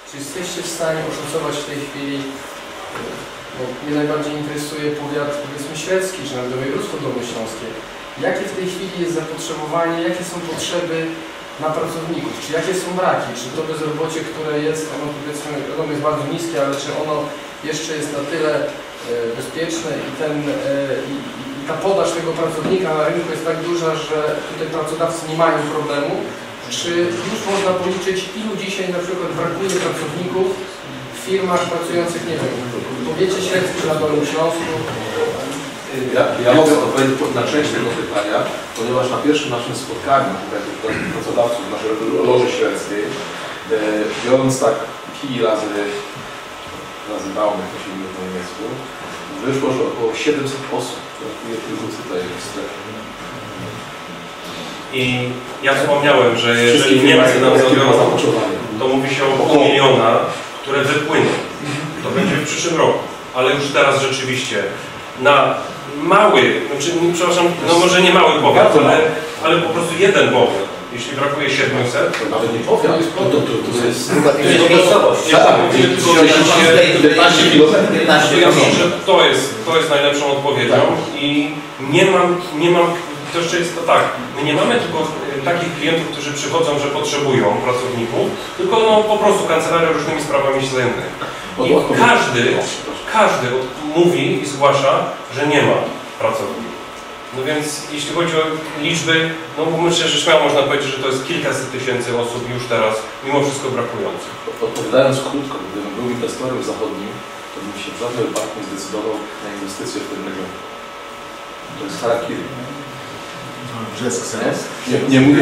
Czy jesteście w stanie oszacować w tej chwili, bo mnie najbardziej interesuje powiat, powiedzmy, średzki, czy nawet województwo dolnośląskie. Jakie w tej chwili jest zapotrzebowanie, jakie są potrzeby na pracowników, czy jakie są braki, czy to bezrobocie, które jest, ono powiedzmy, ono jest bardzo niskie, ale czy ono jeszcze jest na tyle bezpieczne i ta podaż tego pracownika na rynku jest tak duża, że tutaj pracodawcy nie mają problemu, czy już można policzyć, ilu dzisiaj na przykład brakuje pracowników w firmach pracujących, nie wiem, w powiecie średzkim na Dolnym Śląsku? Ja mogę odpowiedzieć na część tego pytania, ponieważ na pierwszym naszym spotkaniu pracodawców w naszej loży średzkiej, biorąc tak kij razy Daumen, jak to się mówi po niemiecku, wyszło, że około 700 osób brakuje tylko tutaj w strefie. I ja wspomniałem, że jeżeli Niemcy nam zabiorą, to mówi się o pół miliona, które wypłyną. To będzie w przyszłym roku. Ale już teraz rzeczywiście na mały, znaczy, przepraszam, no może nie mały powiat, ale po prostu jeden powiat. Jeśli brakuje 700, to nawet nie powiat, to jest miejscowość. 15 km. Ja myślę, że to jest najlepszą odpowiedzią i nie mam, to jeszcze jest to tak, my nie mamy tylko takich klientów, którzy przychodzą, że potrzebują pracowników, tylko no, po prostu kancelaria różnymi sprawami się zajmuje. I każdy mówi i zgłasza, że nie ma pracowników. No więc jeśli chodzi o liczby, no myślę, że śmiało można powiedzieć, że to jest kilkaset tysięcy osób już teraz, mimo wszystko brakujących. Odpowiadając krótko, gdybym był inwestorem zachodnim, to bym się w żadnym wypadku nie zdecydował na inwestycje w tym regionie. To jest charakter. Nie mówię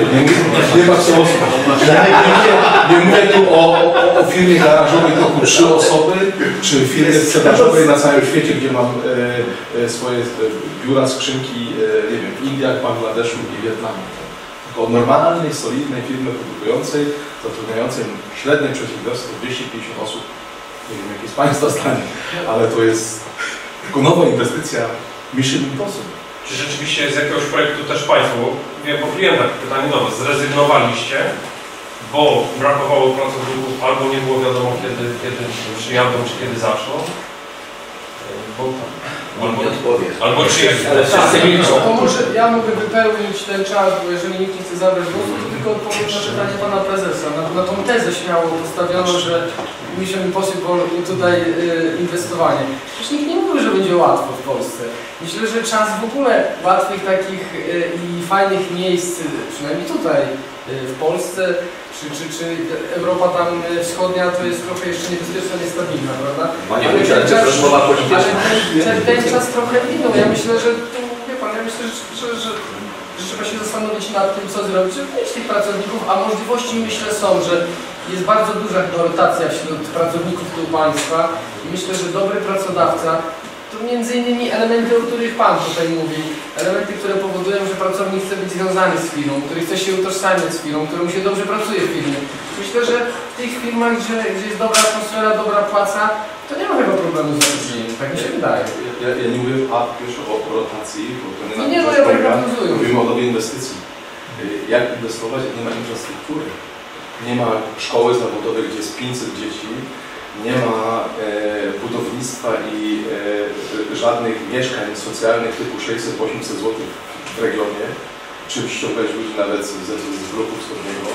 tu o firmie garażowej typu 3 osoby, czy firmie sprzedażowej na całym świecie, gdzie mam swoje biura, skrzynki, nie wiem, w Indiach, Bangladeszu i Wietnamie. Tylko o normalnej, solidnej firmy produkującej, zatrudniającej średnie przedsiębiorstwo 250 osób. Nie wiem, jakie jest Państwa zdanie, ale to jest tylko nowa inwestycja Mission Impossible. Czy rzeczywiście z jakiegoś projektu też Państwo, ja po klientach pytanie do Was, zrezygnowaliście, bo brakowało pracowników, albo nie było wiadomo kiedy przyjadą, czy kiedy zaczną? Albo czy jak... To może ja mogę wypełnić ten czas, bo jeżeli nikt nie chce zabrać głosu, to tylko odpowiem na pytanie Pana Prezesa. Na tą tezę śmiało postawiono, że Mission Impossible i tutaj inwestowanie. Przecież nikt nie mówił, że będzie łatwo w Polsce. Myślę, że czas w ogóle łatwych takich i fajnych miejsc, przynajmniej tutaj w Polsce, czy Europa tam wschodnia, to jest trochę jeszcze niebezpieczna, niestabilna, prawda? Ale ten czas trochę minął. Ja myślę, że wie Pan, że trzeba się zastanowić nad tym, co zrobić, żeby mieć tych pracowników, a możliwości myślę są, że jest bardzo duża rotacja wśród pracowników tu państwa i myślę, że dobry pracodawca to między innymi elementy, o których Pan tutaj mówi, elementy, które powodują, że pracownik chce być związany z firmą, który chce się utożsamiać z firmą, którą się dobrze pracuje w firmie. Myślę, że w tych firmach, gdzie jest dobra atmosfera, dobra płaca, to nie ma chyba problemu z zatrudnieniem, tak mi się wydaje. Ja nie mówię pierwszy o rotacji, bo to nie no ja tak realizuję. Mówimy o nowej inwestycji. Jak inwestować, jak nie ma infrastruktury? Nie ma szkoły zawodowej, gdzie jest 500 dzieci, nie ma budownictwa i żadnych mieszkań socjalnych typu 600-800 zł w regionie, czym ściągać ludzi nawet z bloku wschodniego.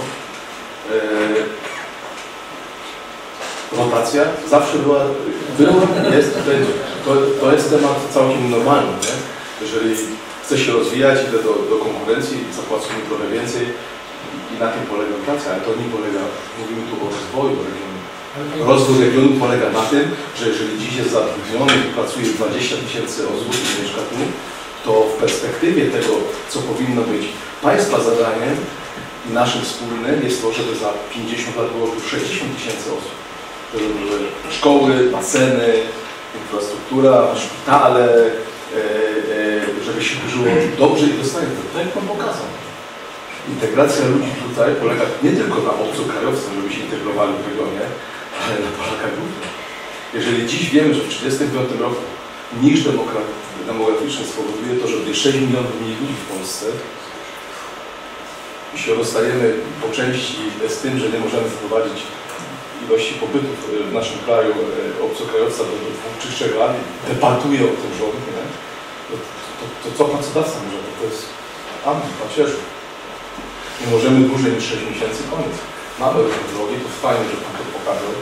Rotacja zawsze była, jest, to jest temat całkiem normalny. Nie? Jeżeli chce się rozwijać, idę do konkurencji i zapłacę mi trochę więcej i na tym polega rotacja, ale to nie polega, mówimy tu o rozwoju regionu. Rozwój regionu polega na tym, że jeżeli dziś jest zatrudniony i pracuje 20 000 osób i mieszka tu, to w perspektywie tego, co powinno być Państwa zadaniem i naszym wspólnym, jest to, żeby za 50 lat było tu 60 000 osób. Żeby były szkoły, baseny, infrastruktura, szpitale, żeby się żyło dobrze i dostępnie. To jak Pan pokazał. Integracja ludzi tutaj polega nie tylko na obcokrajowcach, żeby się integrowali w regionie, ale na Polakach również. Jeżeli dziś wiemy, że w 1935 roku niż demograficzny spowoduje to, że będzie 6 milionów mniej ludzi w Polsce i się rozstajemy po części z tym, że nie możemy wprowadzić ilości pobytów w naszym kraju obcokrajowca do 2 czy 3 lat debatuje o tym rząd, nie? To co pracodawca może? To jest pacierzu. Nie możemy dłużej niż 6 miesięcy, koniec. Mamy różne drogi, to fajnie, że Pan to pokazał.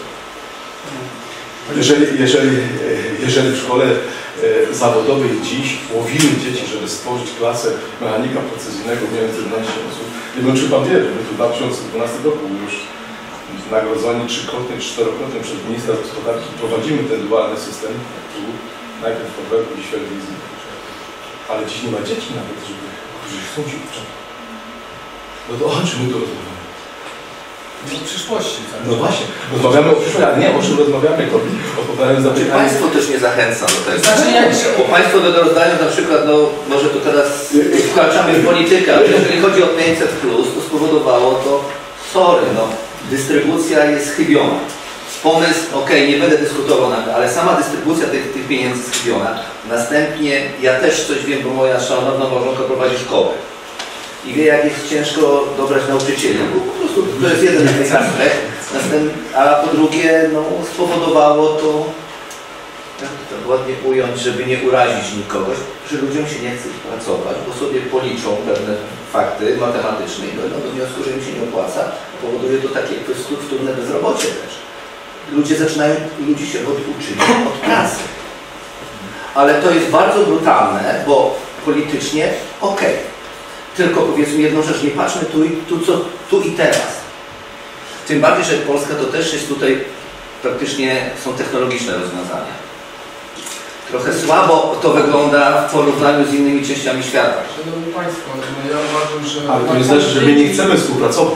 Jeżeli w szkole zawodowej dziś łowimy dzieci, żeby stworzyć klasę mechanika precyzyjnego między 11 osób, nie wiem, czy Pan wie, że my tu w 2012 roku już nagrodzeni 3-krotnie czy 4-krotnie przez ministra gospodarki prowadzimy ten dualny system, tu najpierw w Odrębku i Świerdlizy. Ale dziś nie ma dzieci nawet, którzy chcą się uczyć. No to o czym my tu rozmawiamy? O przyszłości. Tak? No właśnie, rozmawiamy o przyszłości, ale nie o czym rozmawiamy, to odpowiadając za Czy pytanie. Państwo też nie zachęca do tego? Znaczy, Bo Państwo do rozdania na przykład, no może to teraz wkraczamy w politykę, ale jeżeli chodzi o 500+, to spowodowało to, sorry, no, dystrybucja jest chybiona. Pomysł, okej, nie będę dyskutował nawet, ale sama dystrybucja tych pieniędzy jest chybiona. Następnie, ja też coś wiem, bo moja szanowna małżonka prowadzi szkołę. I wie, jak jest ciężko dobrać nauczycieli, bo po prostu to jest jeden z tych aspekt. A po drugie, no, spowodowało to, jak to ładnie ująć, żeby nie urazić nikogoś, że ludziom się nie chce pracować, bo sobie policzą pewne fakty matematyczne i dojdą do wniosku, że im się nie opłaca. Powoduje to takie wtórne bezrobocie też. Ludzie się oduczyli od pracy. Ale to jest bardzo brutalne, bo politycznie okej. Tylko powiedzmy jedną rzecz, nie patrzmy tu i teraz. Tym bardziej, że Polska to też jest tutaj praktycznie są technologiczne rozwiązania. Trochę słabo to wygląda w porównaniu z innymi częściami świata. Szanowni Państwo, no ja uważam, że... Ale to nie znaczy, że my nie chcemy współpracować.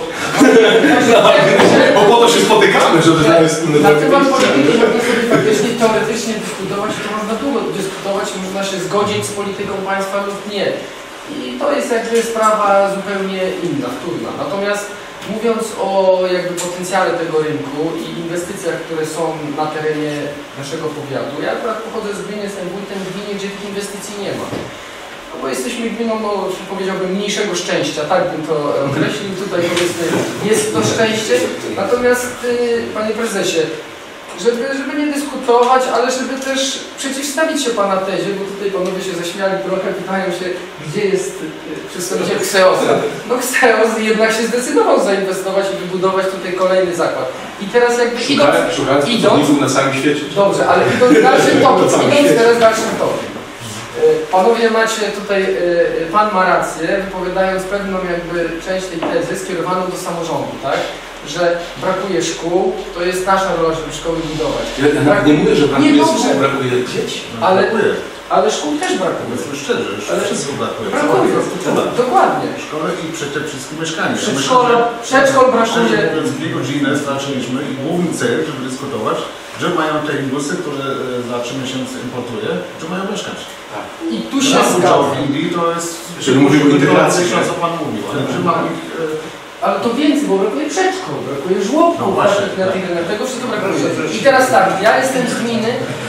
Bo po to się spotykamy, żeby znaleźć wspólne na temat polityki można sobie faktycznie teoretycznie dyskutować, to można długo dyskutować, można się zgodzić z polityką państwa lub nie. I to jest jakby sprawa zupełnie inna, wtórna. Natomiast mówiąc o jakby potencjale tego rynku i inwestycjach, które są na terenie naszego powiatu, ja akurat pochodzę z gminy, jestem wójtem gminy, gdzie tych inwestycji nie ma. No bo jesteśmy gminą, no powiedziałbym, mniejszego szczęścia, tak bym to określił. Tutaj powiedzmy jest to szczęście. Natomiast Panie Prezesie, żeby nie dyskutować, ale żeby też przeciwstawić się Pana tezie, bo tutaj panowie się zaśmiali trochę, pytają się, gdzie jest przedstawiciel Xeosa. No Xeos jednak się zdecydował zainwestować i wybudować tutaj kolejny zakład. I teraz jakby idąc na całym świecie. Dobrze, ale idąc teraz dalszym tokiem. Panowie macie tutaj, Pan ma rację, wypowiadając pewną jakby część tej tezy skierowaną do samorządu, tak? Że brakuje szkół, to jest nasza rola, żeby szkoły budować. Ja nie mówię, że brakuje szkół, brakuje dzieci. Ale szkół też brakuje. Powiedzmy szczerze, wszystko brakuje. Dokładnie. Szkoły i przede wszystkim mieszkania. Przedszkol brakuje. Mówiąc, 2 godziny straciliśmy i główny cel, żeby dyskutować, że mają te busy, które za 3 miesiące importuje, że mają mieszkać. Tak. I tu się zgadza. w Indii to jest... Czyli mówił o integracji, co Pan mówił, ale że ma ich... Ale to więcej, bo brakuje przedszkół, brakuje żłobków, no właśnie, tego wszystko brakuje. I teraz tak, ja jestem z gminy,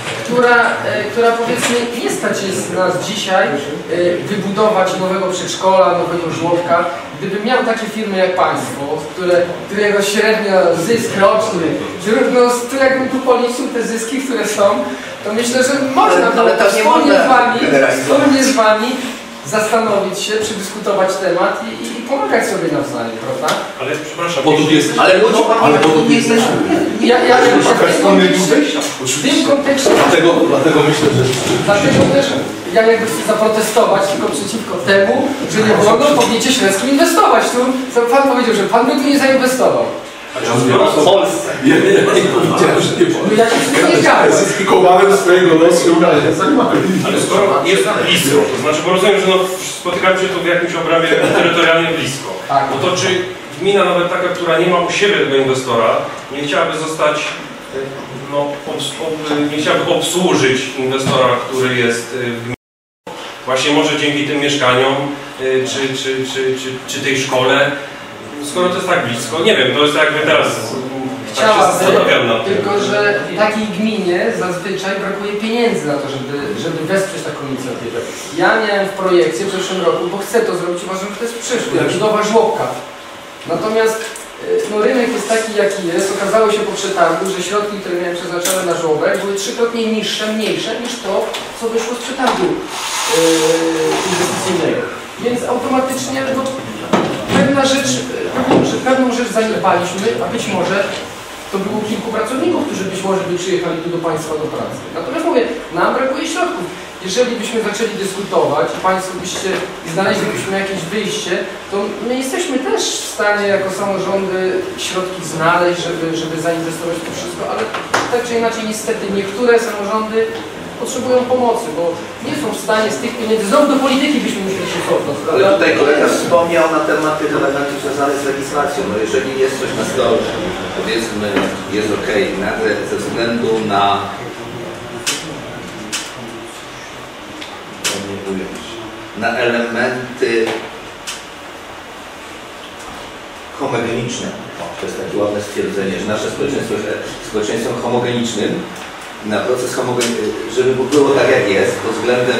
która powiedzmy nie stać jest nas dzisiaj wybudować nowego przedszkola, nowego żłobka. Gdybym miał takie firmy jak Państwo, którego średnio zysk roczny, tu jakbym tu policzył te zyski, które są, to myślę, że można wspólnie z Wami zastanowić się, przedyskutować temat i pomagać sobie nawzajem, prawda? Ale przepraszam, ale ludzie nie jesteśmy. W tym kontekście Dlatego myślę, że... Dlatego też ja jakby chcę zaprotestować tylko przeciwko temu, że nie wolno w powiecie śledzkim inwestować. Tu Pan powiedział, że Pan by tu nie zainwestował. W Polsce. Ja nie powiedziałem, że nie wolno. No ja się nie zgadzam. Kowalem swojego losu. Ale skoro jest blisko, to znaczy, bo rozumiem, że spotykacie się tu w jakimś obrębie terytorialnie blisko. Tak. No to czy gmina nawet taka, która nie ma u siebie tego inwestora, nie chciałaby zostać, nie chciałaby obsłużyć inwestora, który jest w gminie, właśnie może dzięki tym mieszkaniom, czy tej szkole, skoro to jest tak blisko, nie wiem, to jest jakby teraz tylko że w takiej gminie zazwyczaj brakuje pieniędzy na to, żeby wesprzeć taką inicjatywę. Ja miałem w projekcie w zeszłym roku, bo chcę to zrobić, uważam, że to jest przyszłość, budowa żłobka. Natomiast no rynek jest taki, jaki jest. Okazało się po przetargu, że środki, które miałem przeznaczone na żłobek, były 3-krotnie niższe, mniejsze niż to, co wyszło z przetargu inwestycyjnego. Więc automatycznie no, pewną rzecz zaniedbaliśmy, a być może to było kilku pracowników, którzy być może by przyjechali tu do Państwa do pracy. Natomiast mówię, nam brakuje środków. Jeżeli byśmy zaczęli dyskutować i Państwo byście znaleźlibyśmy jakieś wyjście, to my jesteśmy też w stanie jako samorządy środki znaleźć, żeby zainwestować w to wszystko, ale tak czy inaczej niestety niektóre samorządy potrzebują pomocy, bo nie są w stanie z tych pieniędzy, znowu do polityki byśmy musieli się cofnąć. Ale tutaj kolega wspomniał na temat tych elementów związanych z legislacją. No jeżeli jest coś na stole, powiedzmy, jest ok, nagle ze względu na elementy homogeniczne. To jest takie ładne stwierdzenie, że nasze społeczeństwo jest społeczeństwem homogenicznym. Na proces żeby było tak jak jest, pod względem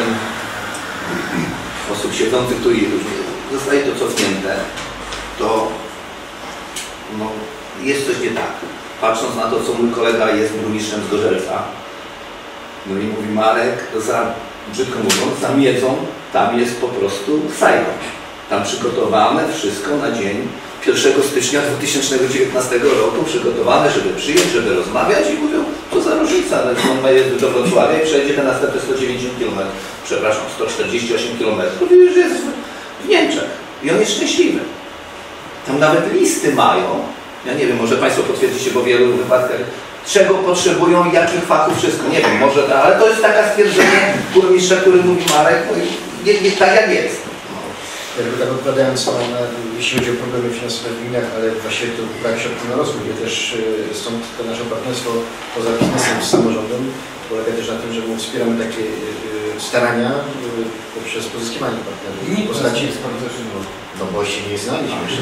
osób siedzących tu i różnie, zostaje to cofnięte, to no, jest coś nie tak. Patrząc na to, co mój kolega jest burmistrzem z Gorzelca, no i mówi Marek, brzydko mówiąc, za miedzą tam jest po prostu sajko. Tam przygotowane wszystko na dzień 1 stycznia 2019 roku, przygotowane, żeby przyjść, żeby rozmawiać i mówią, co za różnica, ale on ma jeździć do Wrocławia i przejdzie te następne 190 km, przepraszam, 148 km, że jest w Niemczech i on jest szczęśliwy. Tam nawet listy mają, ja nie wiem, może Państwo potwierdzicie, bo w wielu wypadkach, czego potrzebują, jakich fachów, wszystko, nie wiem, może ale to jest taka stwierdzenie burmistrza, który mówi Marek, no i nie tak jak jest. Jakby tak odpowiadając jeśli chodzi o problemy finansowe w gminach, ale właśnie to brak środków na rozwój, też stąd to nasze partnerstwo poza biznesem z samorządem polega też na tym, że my wspieramy takie starania poprzez pozyskiwanie partnerów. W postaci no bo się nie znaliśmy jeszcze.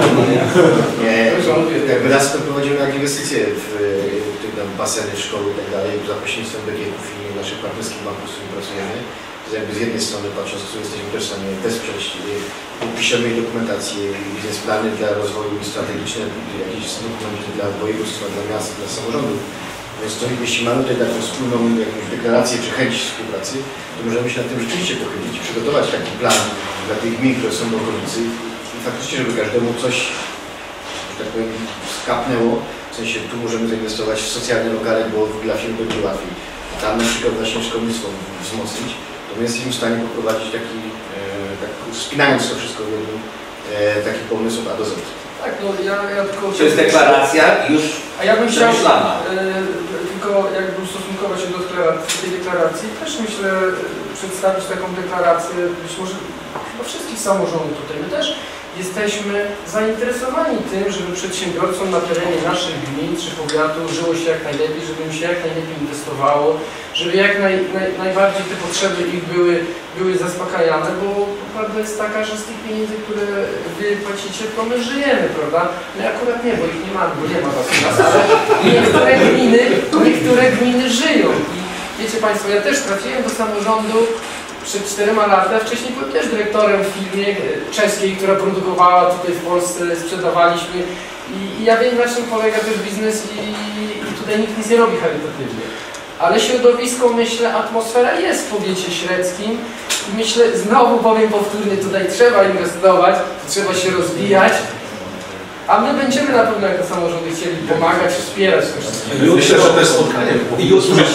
Jakby raz to prowadzimy jak inwestycje w baseny, szkoły i tak dalej, za pośrednictwem BGK-ów i naszych partnerskich banków, z którymi pracujemy. Jakby z jednej strony patrząc, co jesteśmy też w stanie wesprzeć, piszemy dokumentację, biznesplany dla rozwoju i strategiczne, jakieś dokumenty dla województwa, dla miast, dla samorządów. Więc to, jeśli mamy tutaj taką wspólną jakąś deklarację czy chęć współpracy, to możemy się nad tym rzeczywiście pochylić, przygotować taki plan dla tych gmin, które są w okolicy i faktycznie, żeby każdemu coś, że tak powiem, skapnęło, w sensie tu możemy zainwestować w socjalne lokale, bo dla firm będzie łatwiej. Tam na przykład właśnie szkolnictwo wzmocnić. My jesteśmy w stanie poprowadzić taki, tak spinając to wszystko w jednym, taki pomysł od A do Z. Tak, no ja tylko... To jest deklaracja już przemyślana. Tylko jakby ustosunkować się do tej deklaracji, też myślę przedstawić taką deklarację, być może chyba wszystkich samorządów tutaj. My też jesteśmy zainteresowani tym, żeby przedsiębiorcom na terenie naszych gmin czy powiatu żyło się jak najlepiej, żeby im się jak najlepiej inwestowało, żeby jak najbardziej te potrzeby ich były zaspokajane, bo prawda jest taka, że z tych pieniędzy, które wy płacicie, to my żyjemy, prawda? My akurat nie, bo ich nie mamy, bo nie ma was u nas, ale niektóre gminy żyją. I wiecie Państwo, ja też trafiłem do samorządu przed 4 laty, wcześniej byłem też dyrektorem w firmie czeskiej, która produkowała tutaj w Polsce, sprzedawaliśmy i ja wiem, na czym polega też biznes i tutaj nikt nic nie robi charytatywnie. Ale środowisko, myślę, atmosfera jest w powiecie średzkim i myślę, znowu powiem powtórnie, tutaj trzeba inwestować, trzeba się rozwijać, a my będziemy na pewno jako samorządy chcieli pomagać, wspierać to wszystko. Myślę, że też spotkanie i usłyszeć,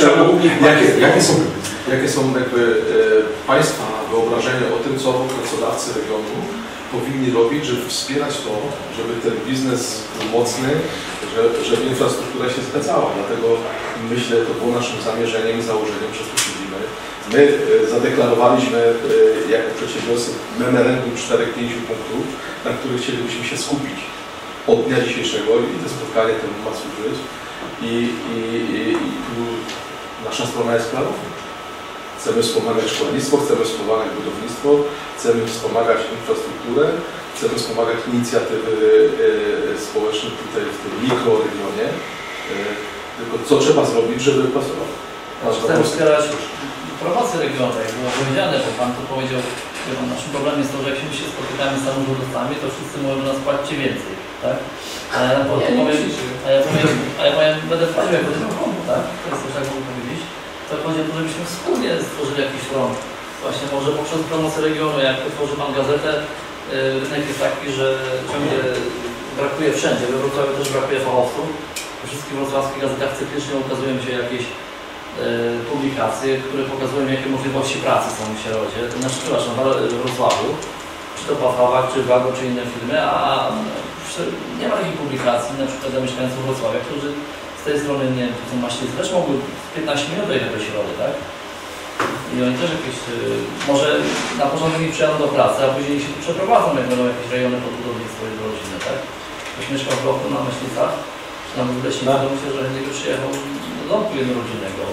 jakie są jakby Państwa wyobrażenia o tym, co pracodawcy regionu powinni robić, żeby wspierać to, żeby ten biznes był mocny, żeby infrastruktura się zgadzała. Dlatego myślę, to było naszym zamierzeniem i założeniem, przez to siedzimy. My zadeklarowaliśmy jako przedsiębiorcy memorandum 4-5 punktów, na których chcielibyśmy się skupić od dnia dzisiejszego i to spotkanie temu ma służyć. I tu nasza strona jest klarowna. Chcemy wspomagać szkolnictwo, chcemy wspomagać budownictwo, chcemy wspomagać infrastrukturę, chcemy wspomagać inicjatywy społeczne tutaj w tym mikroregionie. Tylko co trzeba zrobić, żeby pasować? Chcemy wspierać promocję regionu, jak było powiedziane, bo Pan tu powiedział, że naszym problemem jest to, że jak się spotykamy z samorządowcami, to wszyscy mówią, że nas płacicie więcej. tak? A ja powiem, będę wchodził jako komu, tak? To jest też tak mogę powiedzieć. To chodzi o to, żebyśmy wspólnie stworzyli jakiś front. Właśnie może poprzez promocję regionu, jak otworzy Pan gazetę, rynek jest taki, że ciągle brakuje wszędzie. We Wrocławiu też brakuje fachowców. We wszystkich wrocławskich gazetach cyklicznie ukazują się jakieś publikacje, które pokazują, jakie możliwości pracy są w Sierodzie, znaczy, przepraszam, w Wrocławiu, czy to Pawłowak, czy Wago, czy inne firmy, a nie ma takich publikacji, na przykład dla mieszkańców Wrocławia, którzy z tej strony, nie wiem, są maślicy, też mogły 15 minut dojechać do Środy, tak? I oni też jakieś, może na początku nie przyjadą do pracy, a później się tu przeprowadzą, jak będą jakieś rejony pod budownictwo i do rodziny, tak? Ktoś mieszka w bloku na Myślicach, czy tam w Leśnicy, to myślę, że nie by przyjechał do domku jednorodzinnego.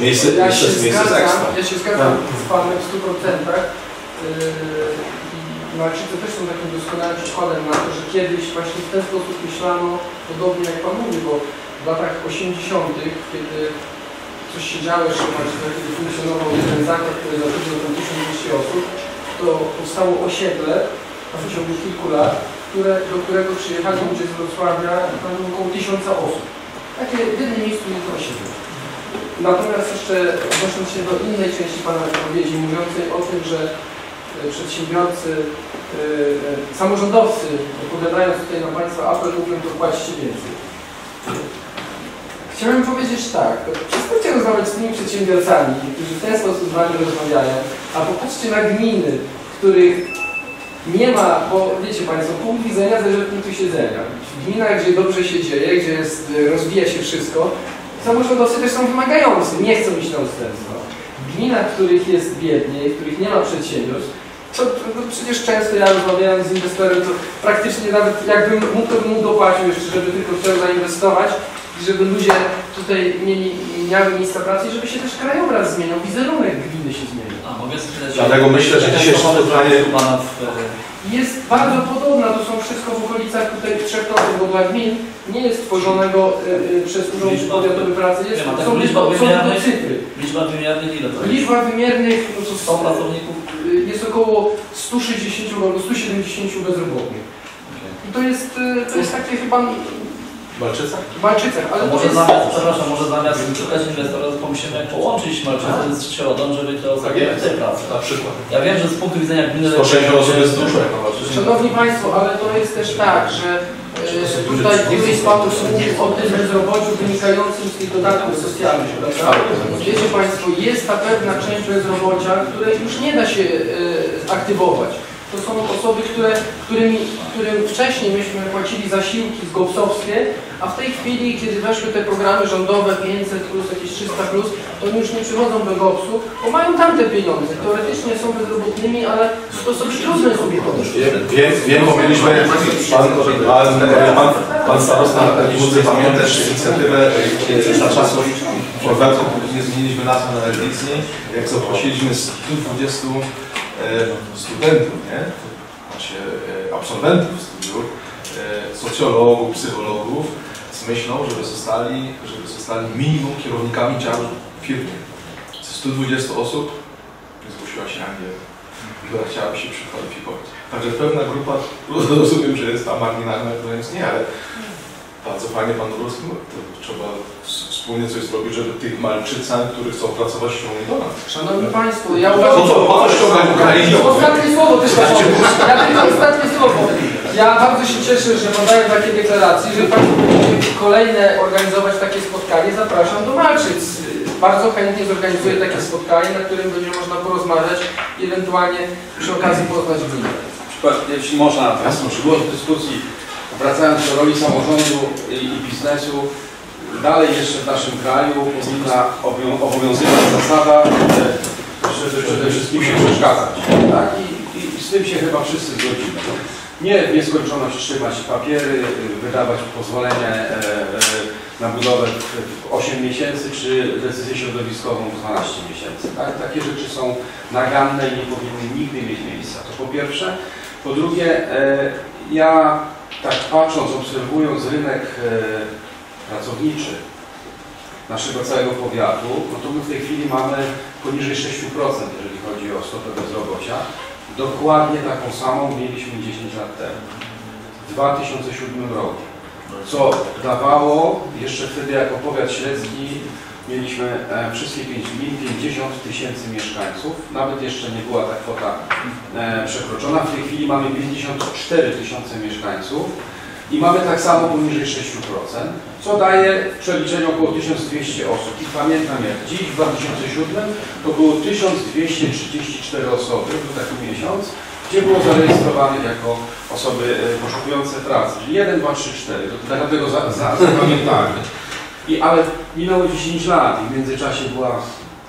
Ja się zgadzam z Panem w 100%. Malczycy też są takim doskonałym przykładem na to, że kiedyś właśnie w ten sposób myślano, podobnie jak Pan mówi, bo w latach 80., kiedy coś się działo jeszcze w Malczycach, kiedy funkcjonował jeden zakład, który zatrudniał tam 1200 osób, to powstało osiedle w ciągu kilku lat, do którego przyjechali ludzie z Wrocławia, tam około 1000 osób. Takie w jednym miejscu jedno osiedle. Natomiast jeszcze odnosząc się do innej części Pana wypowiedzi, mówiącej o tym, że przedsiębiorcy, samorządowcy, odpowiadając tutaj na Państwa apel, mówią, to płacicie więcej. Chciałem powiedzieć tak, przestańcie rozmawiać z tymi przedsiębiorcami, którzy w ten sposób z Wami rozmawiają, a popatrzcie na gminy, których nie ma, bo wiecie Państwo, punkt widzenia zależy od punktu siedzenia. W gminach, gdzie dobrze się dzieje, gdzie rozwija się wszystko, samorządowcy też są wymagający, nie chcą iść na ustępstwa. W gminach, w których jest biedniej, w których nie ma przedsiębiorstw, to przecież często ja rozmawiałem z inwestorem, to praktycznie nawet jakbym mógł, to bym mu dopłacił jeszcze, żeby tylko chciał zainwestować, żeby ludzie tutaj miały miejsca pracy i żeby się też krajobraz zmieniał, wizerunek gminy się zmienił. A mogę spytać, dlatego myślę, że dzisiejsze spotkanie jest bardzo podobna, to są wszystko w okolicach tutaj 3%, bo dla gmin nie jest tworzonego przez Urząd Powiatowy Pracy, są cyfry. Liczba wymiernych ile to jest? Liczba wymiernych no to 100 pracowników jest około 160 albo 170 bezrobotnych. I to jest takie chyba w Malczycach? W Malczycach, ale może zamiast szukać inwestora, pomyślimy jak połączyć Malczycę z Środą, żeby te osoby miały tej pracy. Na przykład. Ja wiem, że z punktu widzenia gminy... 160 osób jest dużo. Szanowni Państwo, ale to jest też tak, że tutaj któryś z Panów mówił o tym bezrobociu wynikającym z tych dodatków socjalnych, prawda? Wiecie Państwo, jest ta pewna część bezrobocia, której już nie da się aktywować. To są osoby, którym wcześniej myśmy płacili zasiłki zgopsowskie, a w tej chwili, kiedy weszły te programy rządowe 500+, jakieś 300+, to oni już nie przychodzą do GOPS-u, bo mają tamte pieniądze. Teoretycznie są bezrobotnymi, ale to są śródne sobie Wiem, bo mieliśmy pan starosta Limuzy pamięta też inicjatywę na czasów Forwerku, nie zmieniliśmy nazwy na Lewicy, jak zaprosiliśmy 120 studentów, nie? Znaczy absolwentów studiów, socjologów, psychologów z myślą, żeby zostali minimum kierownikami działu firmy. Z 120 osób zgłosiła się Angiela, która chciałaby się przekwalifikować. Także pewna grupa, rozumiem, że jest tam marginalna, więc nie, ale bardzo fajnie Pan Rurowski mówi, to trzeba wspólnie coś zrobić, żeby tych Malczycan, którzy chcą pracować, ściągnąć do nas. Szanowni Państwo, ja uważam, że... Ostatnie słowo też ostatnie słowo. Ja bardzo się cieszę, że padają takie deklaracje, że Państwo będziecie kolejne organizować takie spotkanie, zapraszam do Malczyc. Bardzo chętnie zorganizuję takie spotkanie, na którym będzie można porozmawiać i ewentualnie przy okazji poznać gminę. Jeśli można, było w dyskusji, wracając do roli samorządu i biznesu, dalej jeszcze w naszym kraju powinna obowiązywać zasada, żeby przede wszystkim się przeszkadzać. Tak? I z tym się chyba wszyscy zgodzimy. Nie w nieskończoność trzymać papiery, wydawać pozwolenie na budowę w 8 miesięcy, czy decyzję środowiskową w 12 miesięcy. Tak? Takie rzeczy są naganne i nie powinny nigdy mieć miejsca. To po pierwsze. Po drugie, ja tak patrząc, obserwując rynek pracowniczy naszego całego powiatu, no to my w tej chwili mamy poniżej 6%, jeżeli chodzi o stopę bezrobocia. Dokładnie taką samą mieliśmy 10 lat temu. w 2007 roku. Co dawało, jeszcze wtedy jako powiat średzki mieliśmy wszystkie 5 gmin, 50 000 mieszkańców. Nawet jeszcze nie była ta kwota przekroczona. W tej chwili mamy 54 000 mieszkańców i mamy tak samo poniżej 6%, co daje w przeliczeniu około 1200 osób. I pamiętam, jak dziś w 2007 to było 1234 osoby, był taki miesiąc, gdzie było zarejestrowanych jako osoby poszukujące pracy. 1, 2, 3, 4. Dlatego zapamiętałem. Ale minęło 10 lat i w międzyczasie była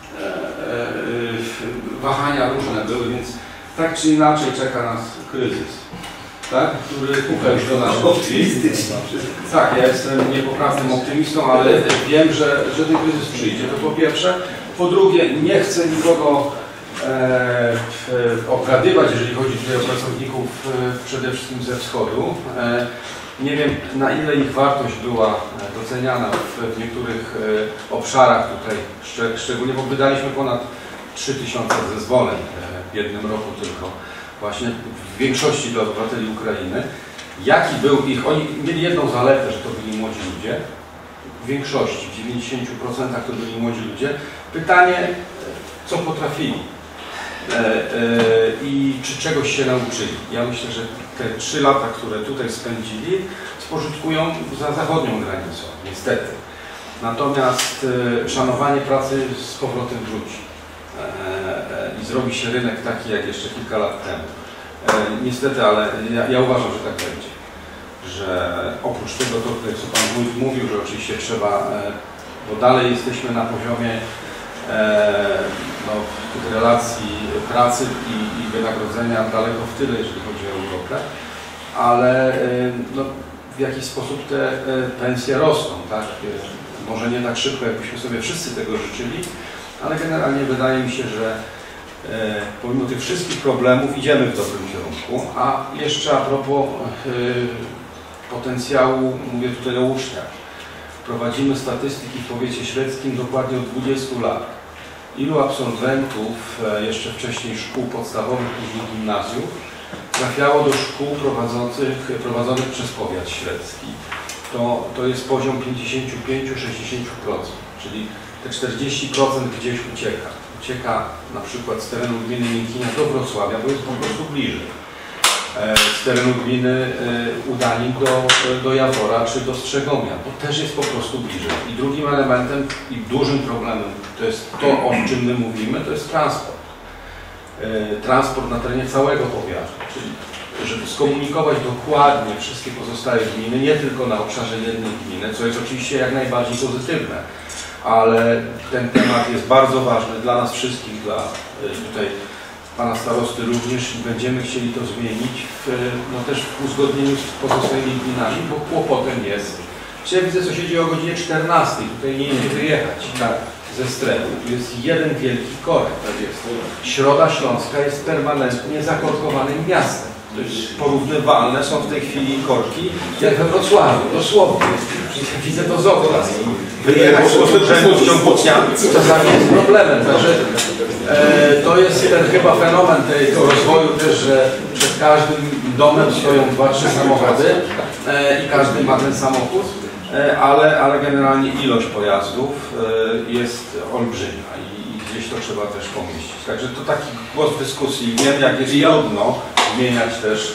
wahania różne były, więc tak czy inaczej czeka nas kryzys, tak? Który puka już do naszych drzwi. Tak, ja jestem niepoprawnym optymistą, ale wiem, że ten kryzys przyjdzie. To po pierwsze. Po drugie, nie chcę nikogo obgadywać, jeżeli chodzi tutaj o pracowników przede wszystkim ze wschodu. Nie wiem, na ile ich wartość była doceniana w niektórych obszarach tutaj, szczególnie, bo wydaliśmy ponad 3000 zezwoleń w jednym roku tylko, właśnie w większości dla obywateli Ukrainy. Jaki był ich, oni mieli jedną zaletę, że to byli młodzi ludzie, w większości, w 90% to byli młodzi ludzie. Pytanie, co potrafili i czy czegoś się nauczyli. Ja myślę, że te 3 lata, które tutaj spędzili, spożytkują za zachodnią granicą, niestety. Natomiast szanowanie pracy z powrotem wróci i zrobi się rynek taki, jak jeszcze kilka lat temu. Niestety, ale ja uważam, że tak będzie. Że oprócz tego, to tutaj, co Pan Wójt mówił, że oczywiście trzeba, bo dalej jesteśmy na poziomie tych relacji pracy i wynagrodzenia daleko w tyle, jeżeli chodzi o Europę, ale w jakiś sposób te pensje rosną, tak? Może nie tak szybko, jakbyśmy sobie wszyscy tego życzyli, ale generalnie wydaje mi się, że pomimo tych wszystkich problemów idziemy w dobrym kierunku. A jeszcze a propos potencjału, mówię tutaj o uczniach. Prowadzimy statystyki w powiecie średzkim dokładnie od 20 lat. Ilu absolwentów jeszcze wcześniej szkół podstawowych, później gimnazjów trafiało do szkół prowadzonych przez powiat średzki. To jest poziom 55–60%, czyli te 40% gdzieś ucieka. Ucieka na przykład z terenu gminy Miękinia do Wrocławia, bo jest po prostu bliżej. Z terenu gminy Udanin do Jawora czy do Strzegomia, bo też jest po prostu bliżej. I drugim elementem i dużym problemem, to jest to, o czym my mówimy, to jest transport. Transport na terenie całego powiatu, czyli żeby skomunikować dokładnie wszystkie pozostałe gminy, nie tylko na obszarze jednej gminy, co jest oczywiście jak najbardziej pozytywne, ale ten temat jest bardzo ważny dla nas wszystkich, dla tutaj Pana Starosty również i będziemy chcieli to zmienić też w uzgodnieniu z pozostałymi gminami, bo kłopotem jest. Ja widzę, co się dzieje o godzinie 14, tutaj nie idzie wyjechać ze strefy. Tu jest jeden wielki korek. Środa Śląska jest permanentnie zakorkowanym miastem. To jest porównywalne są w tej chwili korki jak we Wrocławiu, dosłownie. Widzę to z okna. Wyjechać w ciągu dnia czasami jest problemem. Także to jest ten chyba fenomen tego rozwoju też, że przed każdym domem stoją 2–3 samochody i każdy ma ten samochód, ale generalnie ilość pojazdów jest olbrzymia i gdzieś to trzeba też pomieścić. Także to taki głos dyskusji. Wiem, jak jest trudno zmieniać też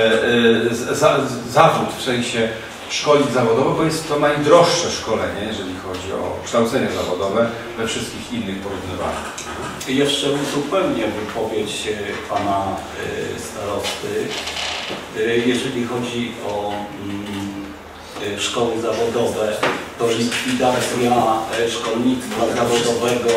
zawód, w sensie szkolić zawodowo, bo jest to najdroższe szkolenie, jeżeli chodzi o kształcenie zawodowe we wszystkich innych porównywaniach. Jeszcze uzupełnię wypowiedź Pana Starosty. Jeżeli chodzi o szkoły zawodowe, to likwidacja szkolnictwa zawodowego,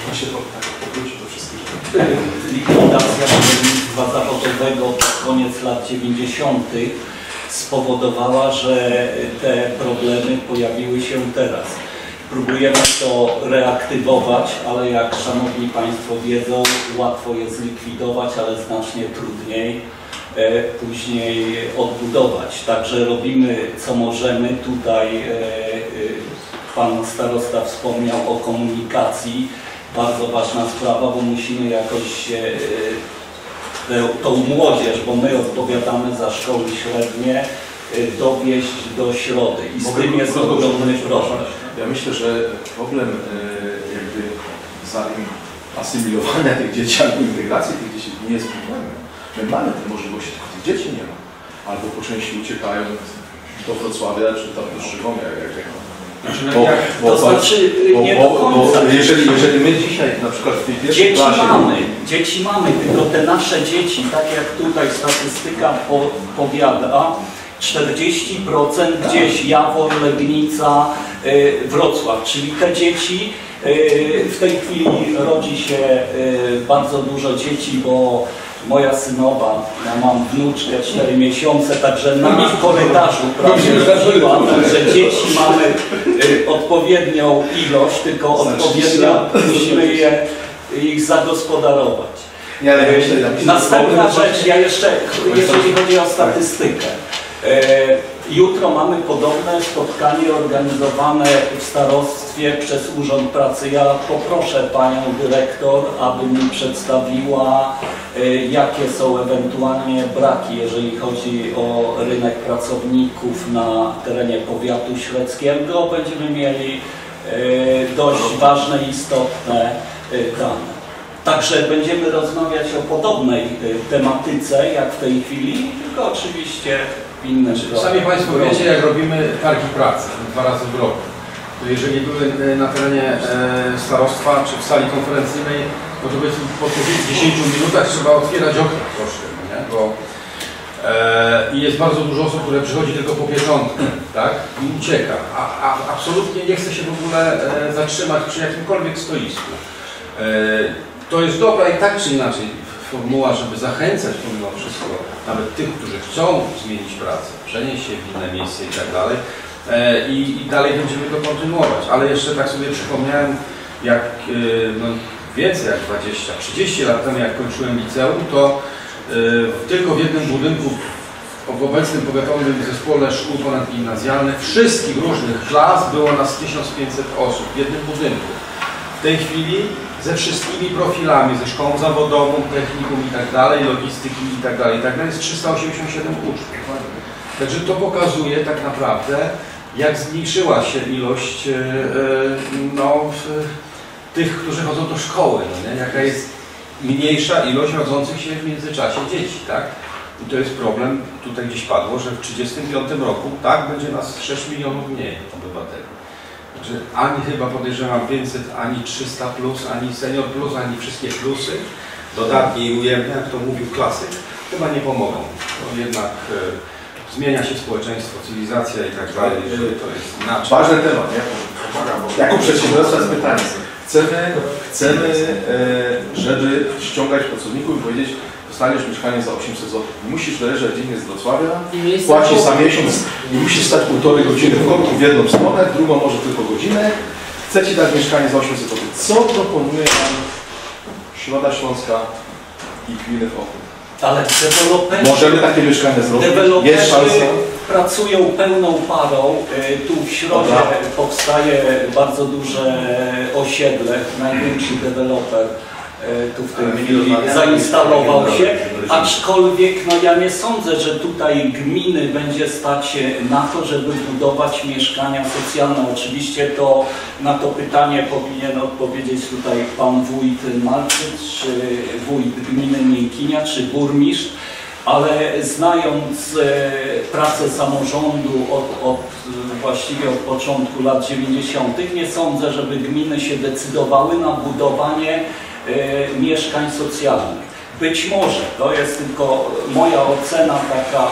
likwidacja szkolnictwa zawodowego pod koniec lat 90. spowodowała, że te problemy pojawiły się teraz. Próbujemy to reaktywować, ale jak Szanowni Państwo wiedzą, łatwo jest zlikwidować, ale znacznie trudniej później odbudować. Także robimy co możemy. Tutaj Pan Starosta wspomniał o komunikacji. Bardzo ważna sprawa, bo musimy jakoś tą młodzież, bo my odpowiadamy za szkoły średnie, dowieść do środy i z tym jest ogromny problem. Ja myślę, że problem jakby asymilowania tych dzieci albo integracji tych dzieci nie jest problemem. My mamy te możliwości, tylko tych dzieci nie ma. Albo po części uciekają do Wrocławia czy tam do Szczegomia. Jeżeli my dzisiaj na przykład w tej pierwszej klasie... Dzieci mamy, tylko te nasze dzieci, tak jak tutaj statystyka powiada, 40% gdzieś Jawor, Legnica, Wrocław, czyli te dzieci, w tej chwili rodzi się bardzo dużo dzieci, bo moja synowa, ja mam wnuczkę 4 miesiące, także na korytarzu prawie rodziła, także dzieci mamy odpowiednią ilość, tylko odpowiednio musimy ich zagospodarować. Następna rzecz, ja jeszcze, jeżeli chodzi o statystykę. Jutro mamy podobne spotkanie organizowane w starostwie przez Urząd Pracy. Ja poproszę Panią Dyrektor, aby mi przedstawiła, jakie są ewentualnie braki, jeżeli chodzi o rynek pracowników na terenie powiatu średzkiego. Będziemy mieli dość ważne i istotne dane. Także będziemy rozmawiać o podobnej tematyce jak w tej chwili, tylko oczywiście w innym roku. Sami Państwo wiecie, jak robimy targi pracy 2 razy w roku. To jeżeli były na terenie starostwa czy w sali konferencyjnej, to powiedzmy po tych 10 minutach trzeba otwierać okna troszkę, nie? Bo i jest bardzo dużo osób, które przychodzi tylko po pieczątkę, tak? I ucieka. A absolutnie nie chce się w ogóle zatrzymać przy jakimkolwiek stoisku. To jest dobra i tak czy inaczej formuła, żeby zachęcać pomimo wszystko nawet tych, którzy chcą zmienić pracę, przenieść się w inne miejsce i tak dalej. I dalej będziemy to kontynuować. Ale jeszcze tak sobie przypomniałem, jak no, więcej jak 20-30 lat temu, jak kończyłem liceum, to tylko w jednym budynku w obecnym powiatowym zespole szkół ponadgimnazjalnych wszystkich różnych klas było nas 1500 osób w jednym budynku. W tej chwili ze wszystkimi profilami, ze szkołą zawodową, technikum i tak dalej, logistyki i tak dalej, jest 387 uczniów. Także to pokazuje tak naprawdę, jak zmniejszyła się ilość tych, którzy chodzą do szkoły, no nie? Jaka jest mniejsza ilość rodzących się w międzyczasie dzieci, tak? I to jest problem, tutaj gdzieś padło, że w 1935 roku, tak, będzie nas 6 milionów mniej obywateli. Znaczy, ani chyba podejrzewam 500, ani 300 plus, ani senior plus, ani wszystkie plusy, dodatnie i ujemne, jak to mówił klasyk, chyba nie pomogą. To jednak zmienia się społeczeństwo, cywilizacja i tak dalej, to jest inaczej. Ważny temat, nie? Jako przedsiębiorca jest pytanie. Chcemy, żeby ściągać pracowników i powiedzieć, dostaniesz mieszkanie za 800 zł. Musisz dojeżdżać dziennie z Wrocławia, płacisz za miesiąc i musisz stać 1,5 godziny w korku w jedną stronę, w drugą może tylko godzinę. Chcę Ci dać mieszkanie za 800 zł. Co proponuje nam Środa Śląska i gminy Ochód? Ale deweloperzy... Możemy takie mieszkania zrobić? Deweloperzy pracują pełną parą. Tu w Środzie powstaje bardzo duże osiedle, największy deweloper tu w tej chwili zainstalował się, aczkolwiek no ja nie sądzę, że tutaj gminy będzie stać się na to, żeby budować mieszkania socjalne. Oczywiście to na to pytanie powinien odpowiedzieć tutaj pan wójt Malczyk, czy wójt gminy Miękinia, czy burmistrz, ale znając pracę samorządu właściwie od początku lat 90. nie sądzę, żeby gminy się decydowały na budowanie mieszkań socjalnych. Być może, to jest tylko moja ocena taka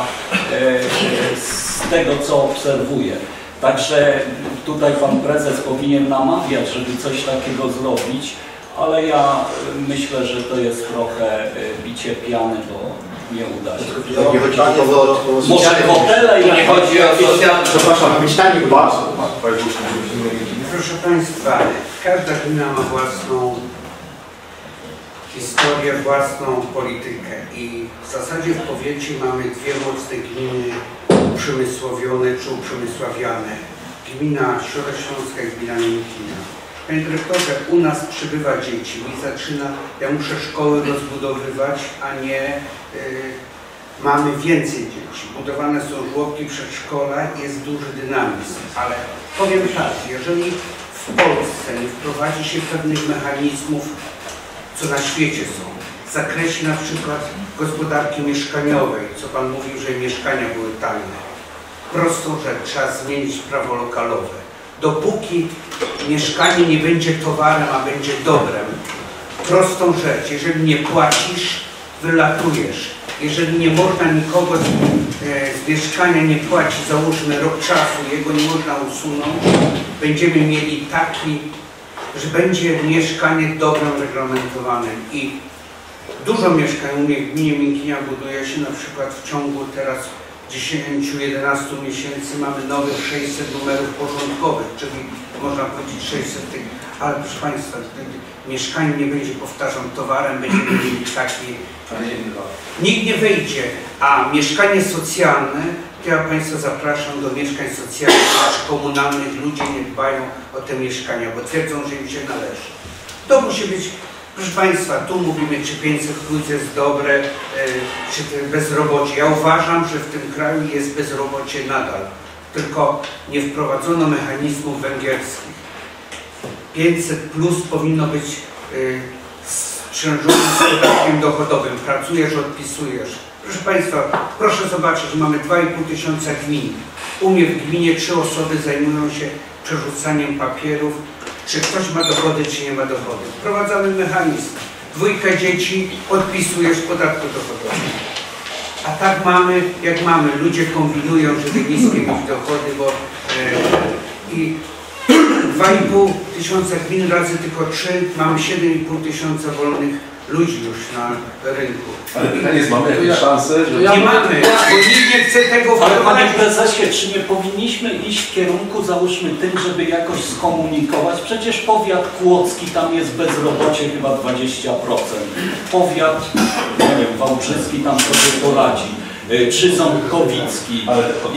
z tego, co obserwuję. Także tutaj pan prezes powinien namawiać, żeby coś takiego zrobić, ale ja myślę, że to jest trochę bicie piany, bo nie uda się. Nie chodzi o może hotele i nie chodzi o socjalne. Przepraszam, mieszkanie bardzo. Proszę Państwa, każda gmina ma własną historię, własną politykę i w zasadzie w powiecie mamy dwie mocne gminy uprzemysłowione czy uprzemysławiane. Gmina Środa Śląska i gmina Miękina. Panie dyrektorze, u nas przybywa dzieci i zaczyna, ja muszę szkoły rozbudowywać, a nie mamy więcej dzieci, budowane są żłobki, przedszkola, jest duży dynamizm, ale powiem tak, jeżeli w Polsce nie wprowadzi się pewnych mechanizmów, co na świecie są, w zakresie na przykład gospodarki mieszkaniowej, co Pan mówił, że mieszkania były tanie, prostą rzecz, trzeba zmienić prawo lokalowe. Dopóki mieszkanie nie będzie towarem, a będzie dobrem, prostą rzecz, jeżeli nie płacisz, wylatujesz. Jeżeli nie można nikogo z mieszkania nie płaci, załóżmy rok czasu, jego nie można usunąć, będziemy mieli taki, że będzie mieszkanie dobrem reglamentowanym i dużo mieszkań u mnie w gminie Miękina buduje się, na przykład w ciągu teraz 10-11 miesięcy mamy nowych 600 numerów porządkowych, czyli można powiedzieć 600 tych, ale proszę Państwa, mieszkanie nie będzie, powtarzam, towarem, będziemy mieli taki, nikt nie wejdzie, a mieszkanie socjalne, to ja Państwa zapraszam do mieszkań socjalnych, komunalnych, ludzie nie dbają o te mieszkania, bo twierdzą, że im się należy. To musi być, proszę Państwa, tu mówimy, czy 500 plus jest dobre, czy bezrobocie. Ja uważam, że w tym kraju jest bezrobocie nadal, tylko nie wprowadzono mechanizmów węgierskich. 500 plus powinno być sprzężone z podatkiem dochodowym. Pracujesz, odpisujesz. Proszę Państwa, proszę zobaczyć, że mamy 2,5 tysiąca gmin. U mnie w gminie 3 osoby zajmują się przerzucaniem papierów, czy ktoś ma dochody, czy nie ma dochody. Wprowadzamy mechanizm. 2 dzieci, odpisujesz podatku dochodowego. A tak mamy, jak mamy. Ludzie kombinują, żeby niskie mieć dochody, bo i 2,5 tysiąca gmin razy tylko 3, mamy 7,5 tysiąca wolnych ludzi już na rynku. Ale pytanie jest, mamy jakieś szanse, że... Nie mamy, bo nikt nie chce tego Ale Panie wprowadzić. Prezesie, czy nie powinniśmy iść w kierunku, załóżmy, tym, żeby jakoś skomunikować? Przecież powiat kłodzki, tam jest bezrobocie chyba 20%. Powiat, nie wiem, wałbrzyski tam sobie poradzi. Czy Ząbkowicki.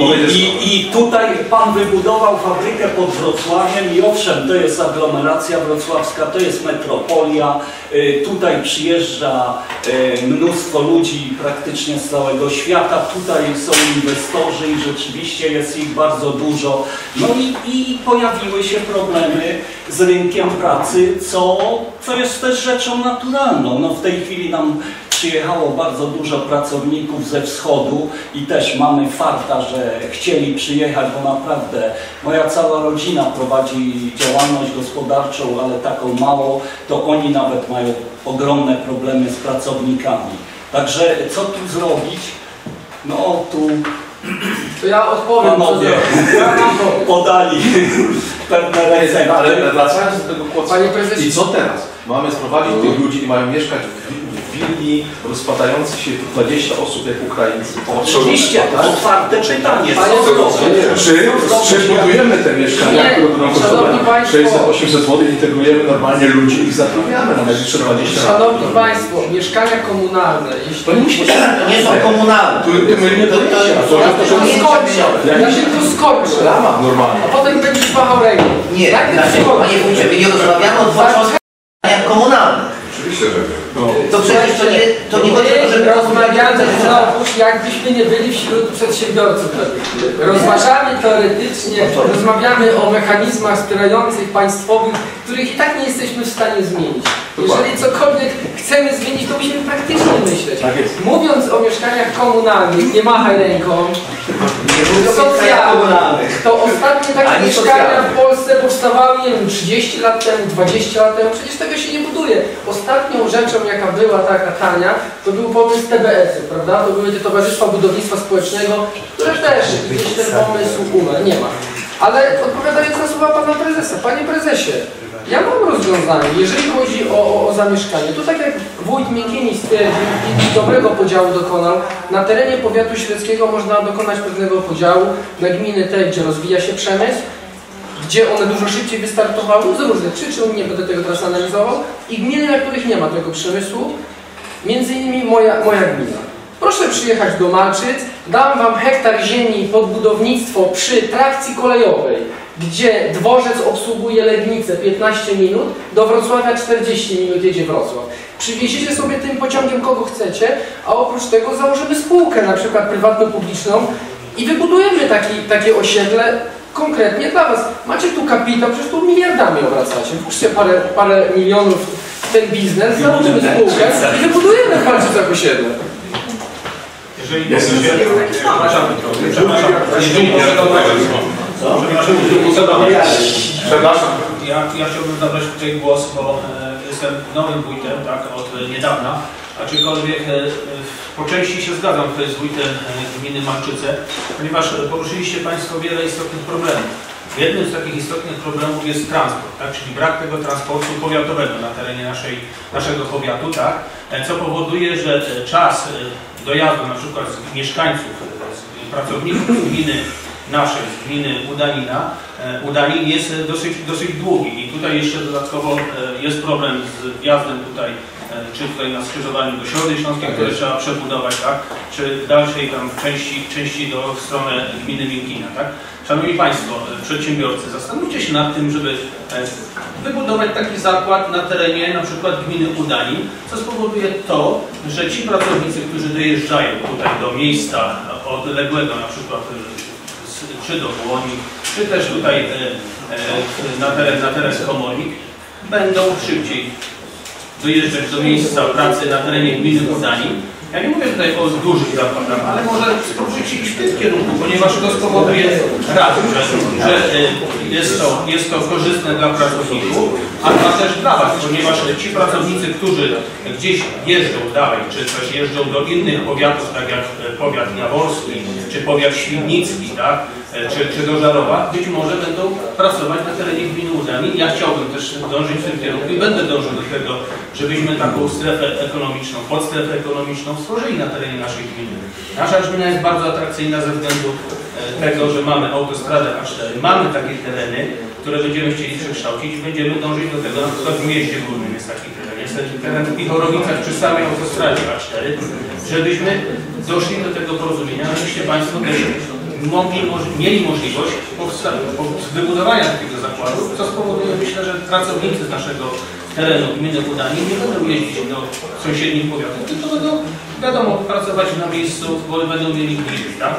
I tutaj Pan wybudował fabrykę pod Wrocławiem i owszem, to jest aglomeracja wrocławska, to jest metropolia. Tutaj przyjeżdża mnóstwo ludzi praktycznie z całego świata. Tutaj są inwestorzy i rzeczywiście jest ich bardzo dużo. No i pojawiły się problemy z rynkiem pracy, co jest też rzeczą naturalną. No w tej chwili nam przyjechało bardzo dużo pracowników ze wschodu i też mamy farta, że chcieli przyjechać, bo naprawdę moja cała rodzina prowadzi działalność gospodarczą, ale taką małą, to oni nawet mają ogromne problemy z pracownikami. Także co tu zrobić? No tu to ja odpowiem. panowie podali pewne recepty. Ale wracając do tego Panie prezesie, i co teraz? Mamy sprowadzić tych ludzi i mają mieszkać w willi rozpadający się 20 osób jak Ukraińcy. Oczywiście, otwarte pytanie. Czy budujemy te mieszkania, które będą kosztować 600-800 zł, integrujemy normalnie ludzi i zatrudniamy na najbliższe 20 lat. Szanowni Państwo, mieszkania komunalne, jeśli... To nie są komunalne. Ja się tu skończę, normalnie. a potem będziesz machał ręką. Nie, Panie Wójcie, my nie rozmawiamy o tworzących komunalnych. Oczywiście, że To przecież to nie chodzi o to, żeby rozmawiamy znowu, jakbyśmy nie byli wśród przedsiębiorców. Rozważamy teoretycznie, rozmawiamy o mechanizmach wspierających państwowych, których i tak nie jesteśmy w stanie zmienić. Jeżeli cokolwiek chcemy zmienić, to musimy praktycznie myśleć. Mówiąc o mieszkaniach komunalnych, nie machaj ręką, socjalnych, to ostatnie takie mieszkania w Polsce powstawały, nie wiem, 30 lat temu, 20 lat temu, przecież tego się nie buduje. Ostatnią rzeczą, jaka była taka tania, to był pomysł TBS-u, prawda? To były te Towarzystwa Budownictwa Społecznego, które też gdzieś ten pomysł umarł, nie ma. Ale odpowiadając na słowa Pana Prezesa, Panie Prezesie, ja mam rozwiązanie, jeżeli chodzi o zamieszkanie. Tu tak jak wójt Miękini stwierdził i dobrego podziału dokonał, na terenie powiatu średzkiego można dokonać pewnego podziału na gminy te, gdzie rozwija się przemysł, gdzie one dużo szybciej wystartowały z różnych przyczyn, nie będę tego teraz analizował, i gminy, na których nie ma tego przemysłu, między innymi moja gmina. Proszę przyjechać do Malczyc, dam Wam hektar ziemi pod budownictwo przy trakcji kolejowej. gdzie dworzec obsługuje Legnicę 15 minut, do Wrocławia 40 minut jedzie Wrocław. Przywieziecie sobie tym pociągiem kogo chcecie, a oprócz tego założymy spółkę, na przykład prywatno-publiczną i wybudujemy takie osiedle konkretnie dla Was. Macie tu kapitał, przecież tu miliardami obracacie. Włóżcie parę milionów w ten biznes, założymy spółkę i wybudujemy w Balczycach osiedle. Jeżeli ja chciałbym zabrać tutaj głos, bo jestem nowym wójtem, tak, od niedawna, aczkolwiek po części się zgadzam tutaj z wójtem gminy Malczyce, ponieważ poruszyliście Państwo wiele istotnych problemów. Jednym z takich istotnych problemów jest transport, tak, czyli brak tego transportu powiatowego na terenie naszego powiatu, tak, co powoduje, że czas dojazdu na przykład z mieszkańców, z pracowników gminy naszej, z gminy Udanin jest dosyć długi i tutaj jeszcze dodatkowo jest problem z wjazdem tutaj, czy tutaj na skrzyżowaniu do Środy Śląskiej, które trzeba przebudować, tak, czy dalszej tam części do strony gminy Miękina, tak. Szanowni Państwo, przedsiębiorcy, zastanówcie się nad tym, żeby wybudować taki zakład na terenie na przykład gminy Udanin, co spowoduje to, że ci pracownicy, którzy dojeżdżają tutaj do miejsca odległego, na przykład czy do Błoni, czy też tutaj na teren Komornik, będą szybciej dojeżdżać do miejsca pracy na terenie gminy Udanin. Ja nie mówię tutaj o dużych zakładach, ale może spróbujcie iść w tym kierunku, ponieważ to spowoduje raz, że jest to korzystne dla pracowników, a też dla Was, ponieważ ci pracownicy, którzy gdzieś jeżdżą dalej, czy też jeżdżą do innych powiatów, tak jak powiat jaworski, czy powiat świdnicki, tak, czy do Żarowa, być może będą pracować na terenie gminy Udanin. Ja chciałbym też dążyć w tym kierunku i będę dążył do tego, żebyśmy taką strefę ekonomiczną, podstrefę ekonomiczną stworzyli na terenie naszej gminy. Nasza gmina jest bardzo atrakcyjna ze względu tego, że mamy autostradę A4, mamy takie tereny, które będziemy chcieli przekształcić i będziemy dążyć do tego, na przykład w mieście górnym jest taki teren, jest taki teren w Pichorowicach przy samej autostradzie A4, żebyśmy doszli do tego porozumienia, żebyście Państwo też mieli możliwość wybudowania takiego zakładu, co spowoduje, myślę, że pracownicy z naszego terenu gminy Udanin nie będą jeździć do sąsiednich powiatów, tylko będą, wiadomo, pracować na miejscu, bo będą mieli bliżej, tak?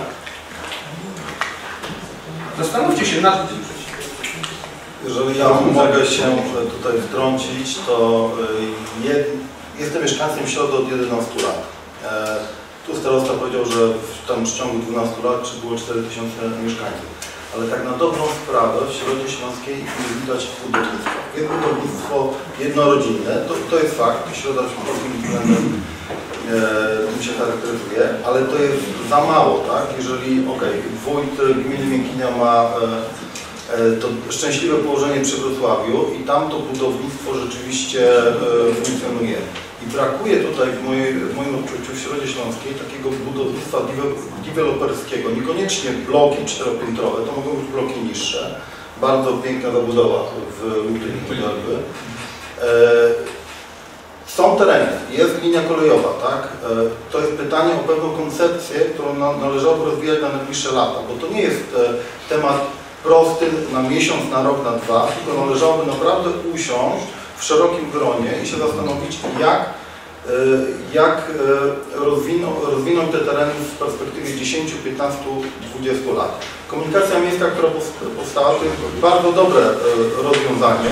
Zastanówcie się nad tym. Jeżeli ja mogę się tutaj wtrącić, to jestem mieszkańcem Środy od 11 lat. Tu starosta powiedział, że w ciągu 12 lat było 4000 mieszkańców. Ale tak na dobrą sprawę w Środzie Śląskiej nie widać budownictwa. Jest budownictwo jednorodzinne, to jest fakt, Środa pod tym względem tym się charakteryzuje, ale to jest za mało, tak? Jeżeli, wójt gminy Miękinia ma to szczęśliwe położenie przy Wrocławiu i tam to budownictwo rzeczywiście funkcjonuje. I brakuje tutaj w moim odczuciu w Środzie Śląskiej takiego budownictwa deweloperskiego. Niekoniecznie bloki czteropiętrowe, to mogą być bloki niższe. Bardzo piękna zabudowa w Lutynie chociażby. Są tereny, jest linia kolejowa, tak? To jest pytanie o pewną koncepcję, którą należałoby rozwijać na najbliższe lata, bo to nie jest temat prosty na miesiąc, na rok, na dwa, tylko należałoby naprawdę usiąść w szerokim gronie i się zastanowić, jak rozwinąć te tereny w perspektywie 10, 15, 20 lat. Komunikacja miejska, która powstała, to jest bardzo dobre rozwiązanie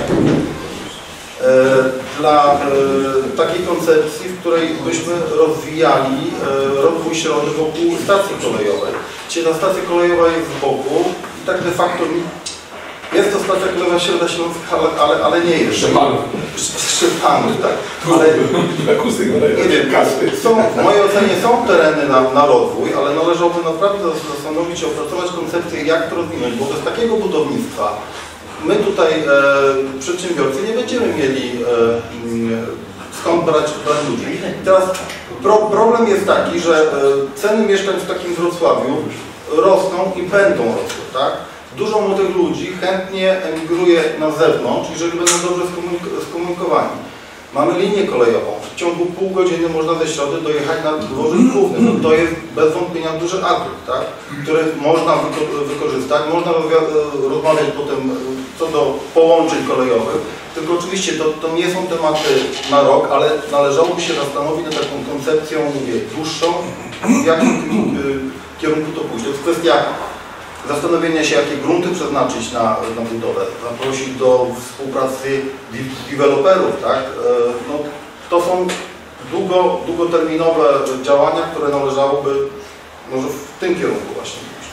dla takiej koncepcji, w której byśmy rozwijali rozwój Środy wokół stacji kolejowej. Dzisiaj ta stacja kolejowa jest z boku i tak de facto jest to stacja kolejowa Środa Śląska, ale nie jest. Szczepanów, tak. Ale nie wiem, w mojej ocenie są tereny na rozwój, ale należałoby naprawdę zastanowić się, opracować koncepcję, jak to rozwinąć, bo bez takiego budownictwa my tutaj, przedsiębiorcy, nie będziemy mieli skąd brać ludzi. Teraz problem jest taki, że ceny mieszkań w takim Wrocławiu rosną i będą rosły, tak? Dużo młodych ludzi chętnie emigruje na zewnątrz, jeżeli będą dobrze skomunikowani. Mamy linię kolejową. W ciągu pół godziny można ze Środy dojechać na dworzec główny. No to jest bez wątpienia duży atut, tak? Który można wykorzystać. Można rozmawiać potem co do połączeń kolejowych. Tylko oczywiście to nie są tematy na rok, ale należałoby się zastanowić nad taką koncepcją, mówię, dłuższą, w jakim kierunku to pójdzie. To jest kwestia zastanowienia się, jakie grunty przeznaczyć na budowę, zaprosić do współpracy deweloperów, tak? No, to są długoterminowe działania, które należałoby może w tym kierunku właśnie iść.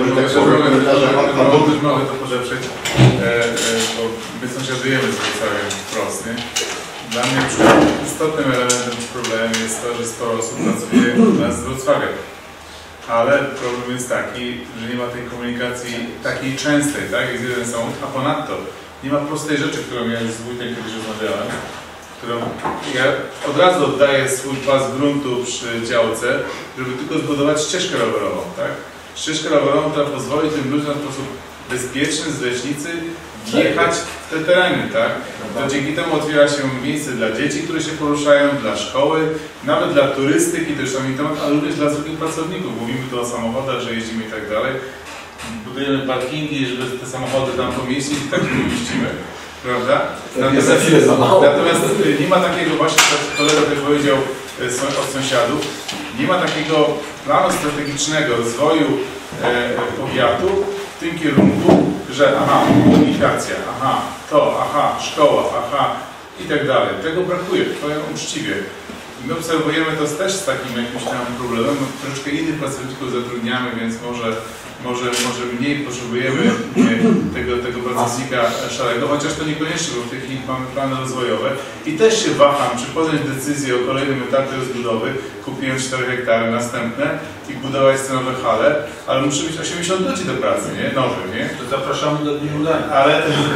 Mogę to podeprzeć, bo my sąsiadujemy z Wrocławiem wprost. Dla mnie istotnym elementem problemem jest to, że sporo osób pracuje u nas z Wrocławia. Ale problem jest taki, że nie ma tej komunikacji takiej częstej, tak? Jest jeden samochód, a ponadto nie ma prostej rzeczy, którą ja już z wójtem kiedyś rozmawiałem, którą ja od razu oddaję swój pas gruntu przy działce, żeby tylko zbudować ścieżkę rowerową, tak? Ścieżkę rowerową, która pozwoli tym ludziom w sposób bezpieczny z leśnicy wjechać w te tereny, tak? To dzięki temu otwiera się miejsce dla dzieci, które się poruszają, dla szkoły, nawet dla turystyki, to już tam temat, ale również dla zwykłych pracowników. Mówimy tu o samochodach, że jeździmy i tak dalej. Budujemy parkingi, żeby te samochody tam pomieścić i tak nie mieścimy, prawda? Natomiast nie ma takiego, właśnie kolega też powiedział od sąsiadów, nie ma takiego planu strategicznego rozwoju powiatu w tym kierunku, że aha, komunikacja, aha, to, aha, szkoła, aha i tak dalej. Tego brakuje, powiem uczciwie. My obserwujemy to też z takim jakimś tam problemem, troszeczkę innych pracowników zatrudniamy, więc może mniej potrzebujemy tego pracownika szarego, chociaż to niekoniecznie, bo w tej chwili mamy plany rozwojowe i też się waham, czy podjąć decyzję o kolejnym etapie rozbudowy, kupiłem 4 hektary następne i budować scenowe hale, ale muszę mieć 80 ludzi do pracy, nie? Nowych, nie? To zapraszamy do dni udania. Ale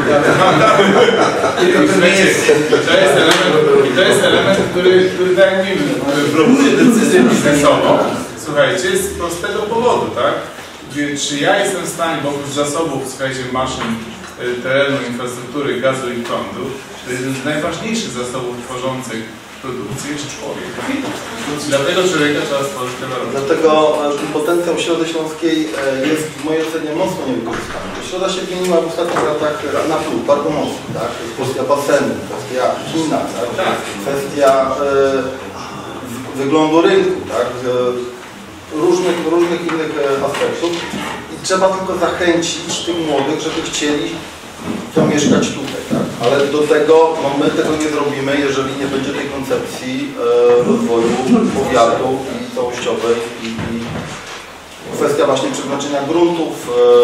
to jest element, który tak jak mówimy, blokuje decyzję biznesową, słuchajcie, z prostego powodu, tak? Czy ja jestem w stanie, bo oprócz zasobów, słuchajcie, maszyn, terenu, infrastruktury, gazu i prądu, to jest jeden z najważniejszych zasobów tworzących produkcję, czy człowiek. Dlatego człowieka trzeba stworzyć te warunki. Dlatego ten potencjał Środy Śląskiej jest w mojej ocenie mocno niewykorzystany. Środa się zmieniła w ostatnich latach na plus, bardzo mocno. Tak? To jest kwestia basenu, kwestia kina, tak? Kwestia wyglądu rynku, tak? różnych innych aspektów. I trzeba tylko zachęcić tych młodych, żeby chcieli zamieszkać tutaj, tak? Ale do tego, no my tego nie zrobimy, jeżeli nie będzie tej koncepcji rozwoju powiatu i całościowej i kwestia właśnie przeznaczenia gruntów.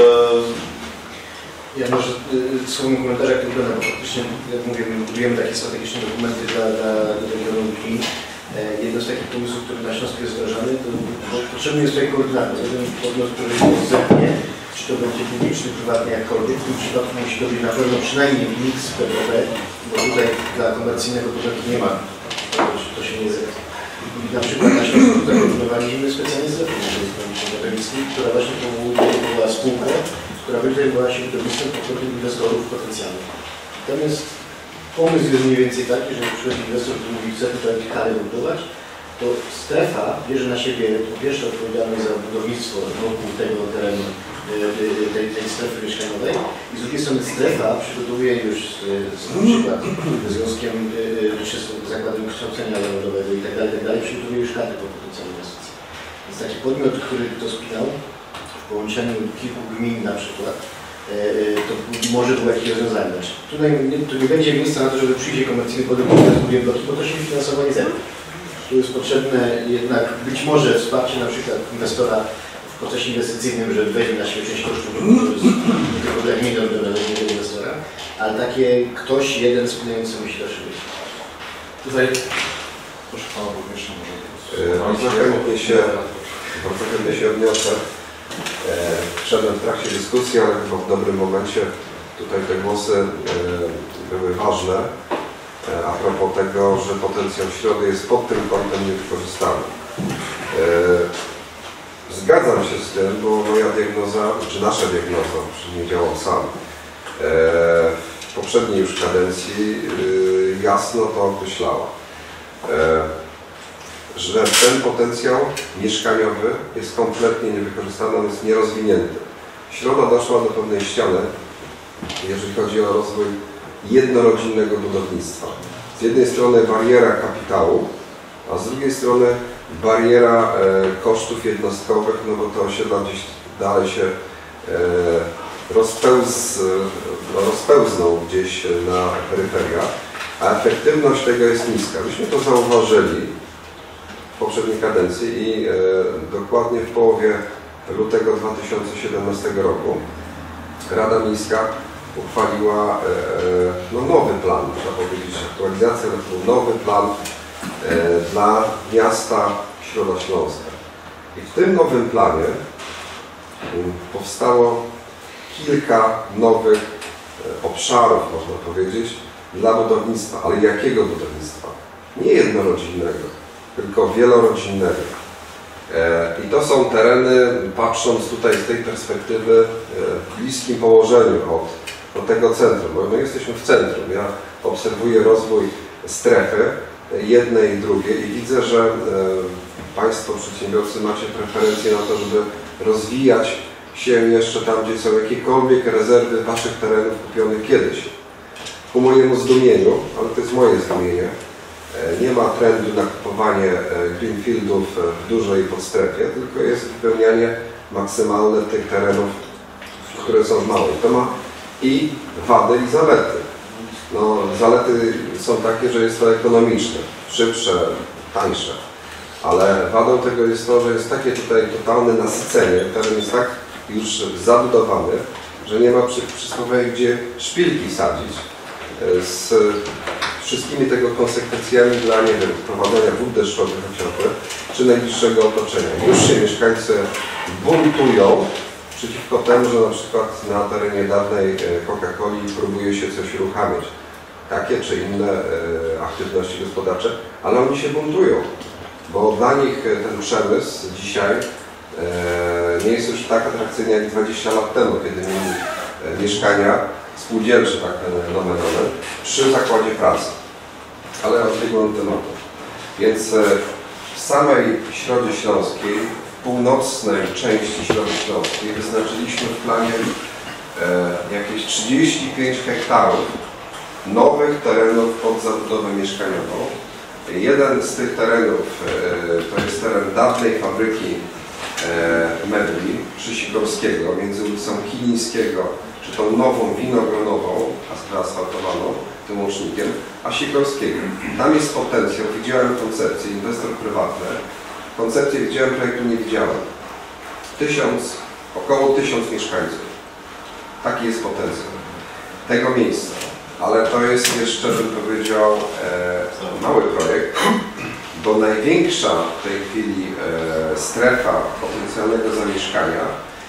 Ja może słowem komentarza, jak to wygląda, bo faktycznie, jak mówię, budujemy takie strategiczne dokumenty dla regionu gmin. Jedno z takich pomysłów, który na Śląsku jest wdrażany, to potrzebny jest tutaj koordynator. Jeden podmiot, który zerknie, czy to będzie publiczny, prywatny, jakkolwiek. W tym przypadku musi to być na pewno przynajmniej miks PPP, bo tutaj dla komercyjnego podmiotu nie ma, to się nie zerknie. Na przykład na Śląsku zaproponowaliśmy specjalnie strefę międzyinwestycyjną, która właśnie powołała spółkę, która by tutaj była się wydawnictwem podmiotów inwestorów potencjalnych. Natomiast pomysł jest mniej więcej taki, że jak przychodzi inwestor, który mówi, chce tutaj halę budować, to strefa bierze na siebie po pierwsze odpowiedzialność za budownictwo wokół tego terenu, tej strefy mieszkaniowej i z drugiej strony strefa przygotowuje już na przykład ze związkiem czy z zakładem kształcenia zawodowego i tak dalej, przygotowuje już kartę po potencjalnej inwestycji. Więc taki podmiot, który to spinał w połączeniu kilku gmin na przykład, to może było jakieś rozwiązanie. Tutaj tu nie będzie miejsca na to, żeby przyjdzie komercyjny podmiot, który zbuduje bloki, bo to się finansowo nie zajmie. Tu jest potrzebne jednak być może wsparcie na przykład inwestora w procesie inwestycyjnym, że weźmie na siebie część kosztów, nie tylko dla gminy, ale dla inwestora, ale takie ktoś jeden spinający musi też być. Tutaj proszę Pana Burmistrza może. Bardzo chętnie się odniosę. Wszedłem w trakcie dyskusji, ale chyba w dobrym momencie. Tutaj te głosy były ważne a propos tego, że potencjał Środy jest pod tym kątem niewykorzystany. Zgadzam się z tym, bo moja diagnoza, czy nasza diagnoza, czy nie działam sam, w poprzedniej już kadencji jasno to określała, że ten potencjał mieszkaniowy jest kompletnie niewykorzystany, on jest nierozwinięty. Środa doszła do pewnej ściany, jeżeli chodzi o rozwój jednorodzinnego budownictwa. Z jednej strony bariera kapitału, a z drugiej strony bariera kosztów jednostkowych, no bo te osiedla gdzieś dalej się rozpełzną gdzieś na peryferia, a efektywność tego jest niska. Myśmy to zauważyli w poprzedniej kadencji i dokładnie w połowie lutego 2017 roku Rada Miejska uchwaliła nowy plan, trzeba powiedzieć, aktualizację, ale to był nowy plan dla miasta Środa Śląska. I w tym nowym planie powstało kilka nowych obszarów, można powiedzieć, dla budownictwa. Ale jakiego budownictwa? Nie jednorodzinnego, tylko wielorodzinnego. I to są tereny, patrząc tutaj z tej perspektywy, w bliskim położeniu od tego centrum, bo my jesteśmy w centrum. Ja obserwuję rozwój strefy jednej i drugiej i widzę, że Państwo, przedsiębiorcy, macie preferencje na to, żeby rozwijać się jeszcze tam, gdzie są jakiekolwiek rezerwy Waszych terenów kupionych kiedyś. Ku mojemu zdumieniu, ale to jest moje zdumienie, nie ma trendu na kupowanie greenfieldów w dużej podstrefie, tylko jest wypełnianie maksymalne tych terenów, które są małe. To ma i wady, i zalety. No, zalety są takie, że jest to ekonomiczne, szybsze, tańsze. Ale wadą tego jest to, że jest takie tutaj totalne nasycenie, teren jest tak już zabudowany, że nie ma przysłowiowej gdzie szpilki sadzić z wszystkimi tego konsekwencjami dla, nie wiem, prowadzenia wód deszczowych chociażby, czy najbliższego otoczenia. Już się mieszkańcy buntują przeciwko temu, że na przykład na terenie dawnej Coca-Coli próbuje się coś uruchamiać. Takie czy inne aktywności gospodarcze, ale oni się buntują, bo dla nich ten przemysł dzisiaj nie jest już tak atrakcyjny jak 20 lat temu, kiedy mieli mieszkania spółdzielcze, tak nomen, przy zakładzie pracy. Ale odbiegłem od tematu. Więc w samej Środzie Śląskiej, w północnej części Środy Śląskiej wyznaczyliśmy w planie jakieś 35 hektarów nowych terenów pod zabudowę mieszkaniową. Jeden z tych terenów to jest teren dawnej fabryki mebli przy Sikorskiego, między ulicą Kilińskiego, czy tą nową winogronową, asfaltowaną, tym łącznikiem, a Sikorskiego. Tam jest potencjał, widziałem koncepcję, inwestor prywatny. Koncepcję widziałem, projektu nie widziałem. Około 1000 mieszkańców. Taki jest potencjał tego miejsca. Ale to jest jeszcze, bym powiedział, mały projekt, bo największa w tej chwili strefa potencjalnego zamieszkania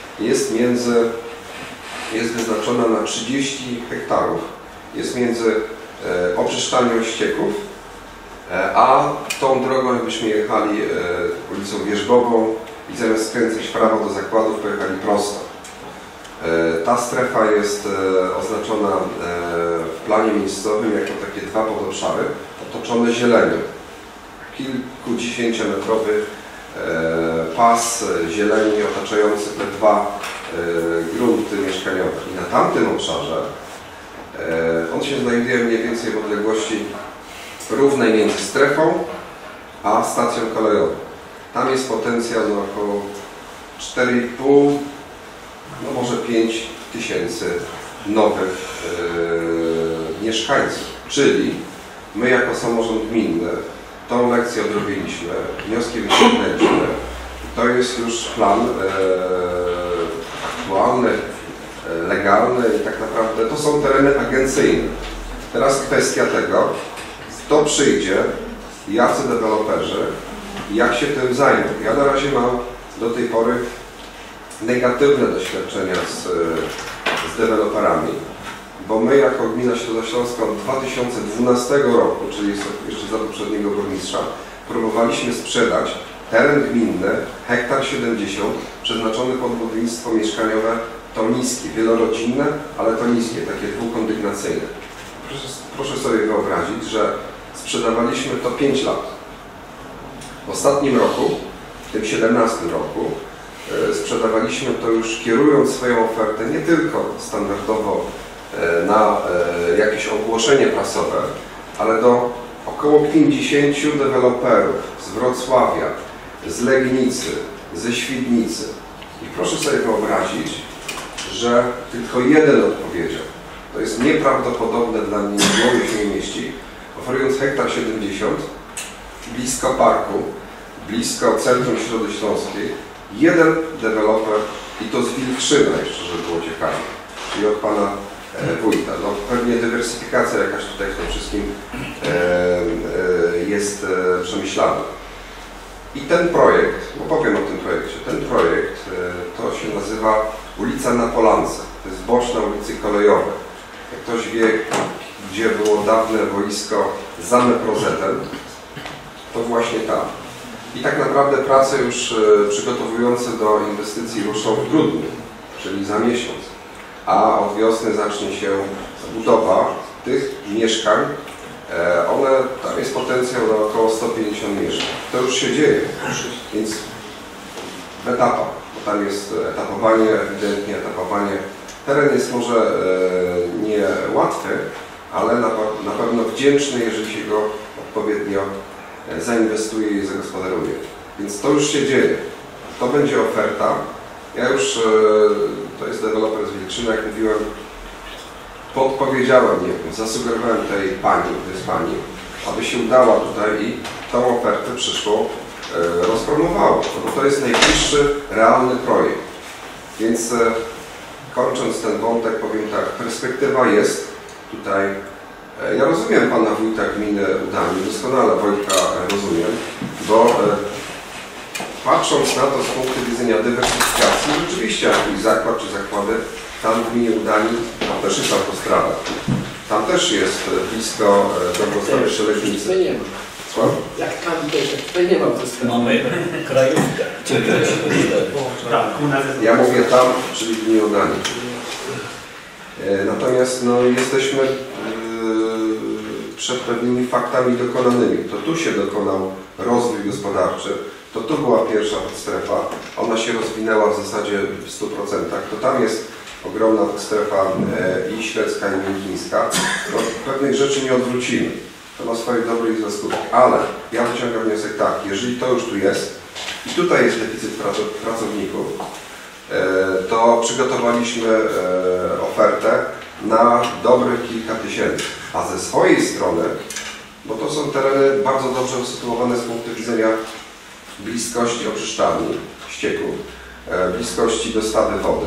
jest wyznaczona na 30 hektarów. Jest między oczyszczalnią ścieków, a tą drogą, jakbyśmy jechali ulicą Wierzbową i zamiast skręcać w prawo do zakładów, pojechali prosto. Ta strefa jest oznaczona w planie miejscowym jako takie dwa podobszary otoczone zielenią. Kilkudziesięciometrowy pas zieleni otaczający te dwa grunty mieszkaniowe. I na tamtym obszarze on się znajduje mniej więcej w odległości równej między strefą a stacją kolejową. Tam jest potencjał na około 4,5, no może 5 tysięcy nowych mieszkańców. Czyli my jako samorząd gminny tą lekcję odrobiliśmy, wnioski wyciągnęliśmy. To jest już plan aktualny, legalny i tak naprawdę to są tereny agencyjne. Teraz kwestia tego, kto przyjdzie, jacy deweloperzy i jak się tym zajmą. Ja na razie mam do tej pory negatywne doświadczenia z deweloperami, bo my jako Gmina Środa Śląska od 2012 roku, czyli jeszcze za poprzedniego burmistrza, próbowaliśmy sprzedać teren gminny, hektar 70, przeznaczony pod budownictwo mieszkaniowe, to niskie, wielorodzinne, ale to niskie, takie dwukondygnacyjne. proszę sobie wyobrazić, że sprzedawaliśmy to 5 lat. W ostatnim roku, w tym 17 roku, sprzedawaliśmy to już kierując swoją ofertę nie tylko standardowo na jakieś ogłoszenie prasowe, ale do około 50 deweloperów z Wrocławia, z Legnicy, ze Świdnicy. I proszę sobie wyobrazić, że tylko jeden odpowiedział. To jest nieprawdopodobne dla mnie, w głowie się nie mieści. Oferując hektar 70, blisko parku, blisko centrum Środy Śląskiej, jeden deweloper, i to z Wilkrzyna jeszcze, żeby było ciekawie, czyli od pana wójta. No, pewnie dywersyfikacja jakaś tutaj w tym wszystkim jest przemyślana. I ten projekt, opowiem o tym projekcie, ten projekt to się nazywa ulica na Polance. To jest boczna ulicy kolejowej. Jak ktoś wie, gdzie było dawne wojsko za Meprozetem, to właśnie tam. I tak naprawdę prace już przygotowujące do inwestycji ruszą w grudniu, czyli za miesiąc. A od wiosny zacznie się budowa tych mieszkań. Tam jest potencjał na około 150 mieszkań. To już się dzieje, więc w etapach, bo tam jest etapowanie, ewidentnie etapowanie. Teren jest może nie łatwy, ale na pewno wdzięczny, jeżeli się go odpowiednio zainwestuje i zagospodaruje. Więc to już się dzieje. To będzie oferta. Ja już, to jest deweloper z Wilkrzyna, jak mówiłem, podpowiedziałem, nie wiem, zasugerowałem tej pani, to jest pani, aby się udała tutaj i tą ofertę przyszłą rozpromowała, bo to jest najbliższy, realny projekt. Więc kończąc ten wątek, powiem tak, perspektywa jest tutaj. Ja rozumiem pana wójta gminy Udani, doskonale Wojtka rozumiem, bo patrząc na to z punktu widzenia dywersyfikacji, rzeczywiście jakiś zakład czy zakłady tam w gminie Udani, tam też jest autostrada. Tam też jest blisko Dobrosławy przy Legnicy. Tutaj nie ma. Co? Jak tam tutaj nie ma autostrady. Mamy krajówkę. Ja mówię tam, czyli w gminie Udani. Natomiast no, jesteśmy przed pewnymi faktami dokonanymi. To tu się dokonał rozwój gospodarczy, to tu była pierwsza strefa, ona się rozwinęła w zasadzie w 100%. To tam jest ogromna strefa i śledzka, i mięklińska. No, pewnych rzeczy nie odwrócimy. To ma swoje dobre i złe skutki. Ale ja wyciągam wniosek tak, jeżeli to już tu jest i tutaj jest deficyt pracowników, to przygotowaliśmy ofertę na dobrych kilka tysięcy. A ze swojej strony, bo to są tereny bardzo dobrze usytuowane z punktu widzenia bliskości oczyszczalni ścieków, bliskości dostawy wody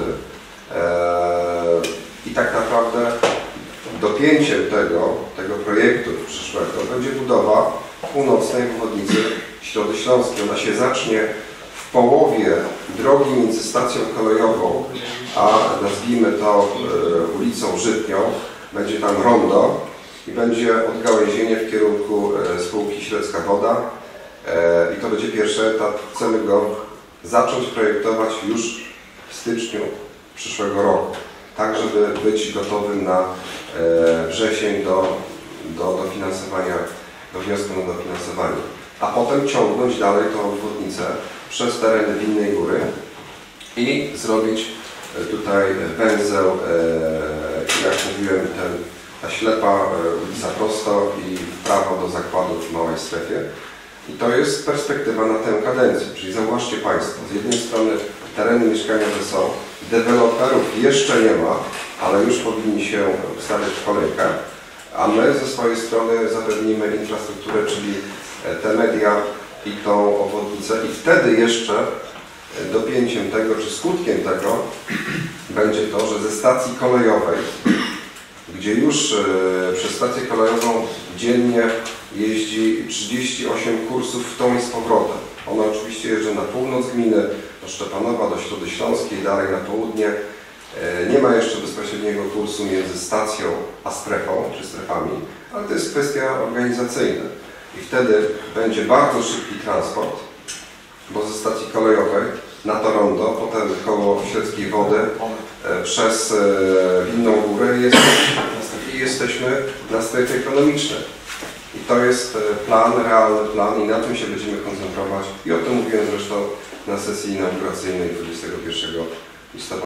i tak naprawdę dopięciem tego projektu przyszłego będzie budowa północnej obwodnicy Środy Śląskiej. Ona się zacznie w połowie drogi między stacją kolejową, a nazwijmy to ulicą Żytnią. Będzie tam rondo i będzie odgałęzienie w kierunku spółki Śledzka Woda. I to będzie pierwszy etap. Chcemy go zacząć projektować już w styczniu przyszłego roku. Tak, żeby być gotowym na wrzesień do dofinansowania, do wniosku na dofinansowanie. A potem ciągnąć dalej tą obwodnicę przez tereny Winnej Góry i zrobić tutaj węzeł, jak mówiłem, ta ślepa ulica prosto i w prawo do zakładu w małej strefie. I to jest perspektywa na tę kadencję. Czyli zauważcie Państwo, z jednej strony tereny mieszkaniowe są, deweloperów jeszcze nie ma, ale już powinni się ustawiać w kolejkę, a my ze swojej strony zapewnimy infrastrukturę, czyli te media i tą obwodnicę i wtedy jeszcze dopięciem tego, czy skutkiem tego będzie to, że ze stacji kolejowej, gdzie już przez stację kolejową dziennie jeździ 38 kursów w tą i z powrotem. Ona oczywiście jeżdża na północ gminy, do Szczepanowa, do Środy Śląskiej, dalej na południe. Nie ma jeszcze bezpośredniego kursu między stacją a strefą, czy strefami, ale to jest kwestia organizacyjna. I wtedy będzie bardzo szybki transport, bo ze stacji kolejowej na to rondo, potem koło Śledzkiej Wody, przez Winną Górę jest i jesteśmy na strefie ekonomicznej. I to jest plan, realny plan i na tym się będziemy koncentrować. I o tym mówiłem zresztą na sesji inauguracyjnej 21 listopada.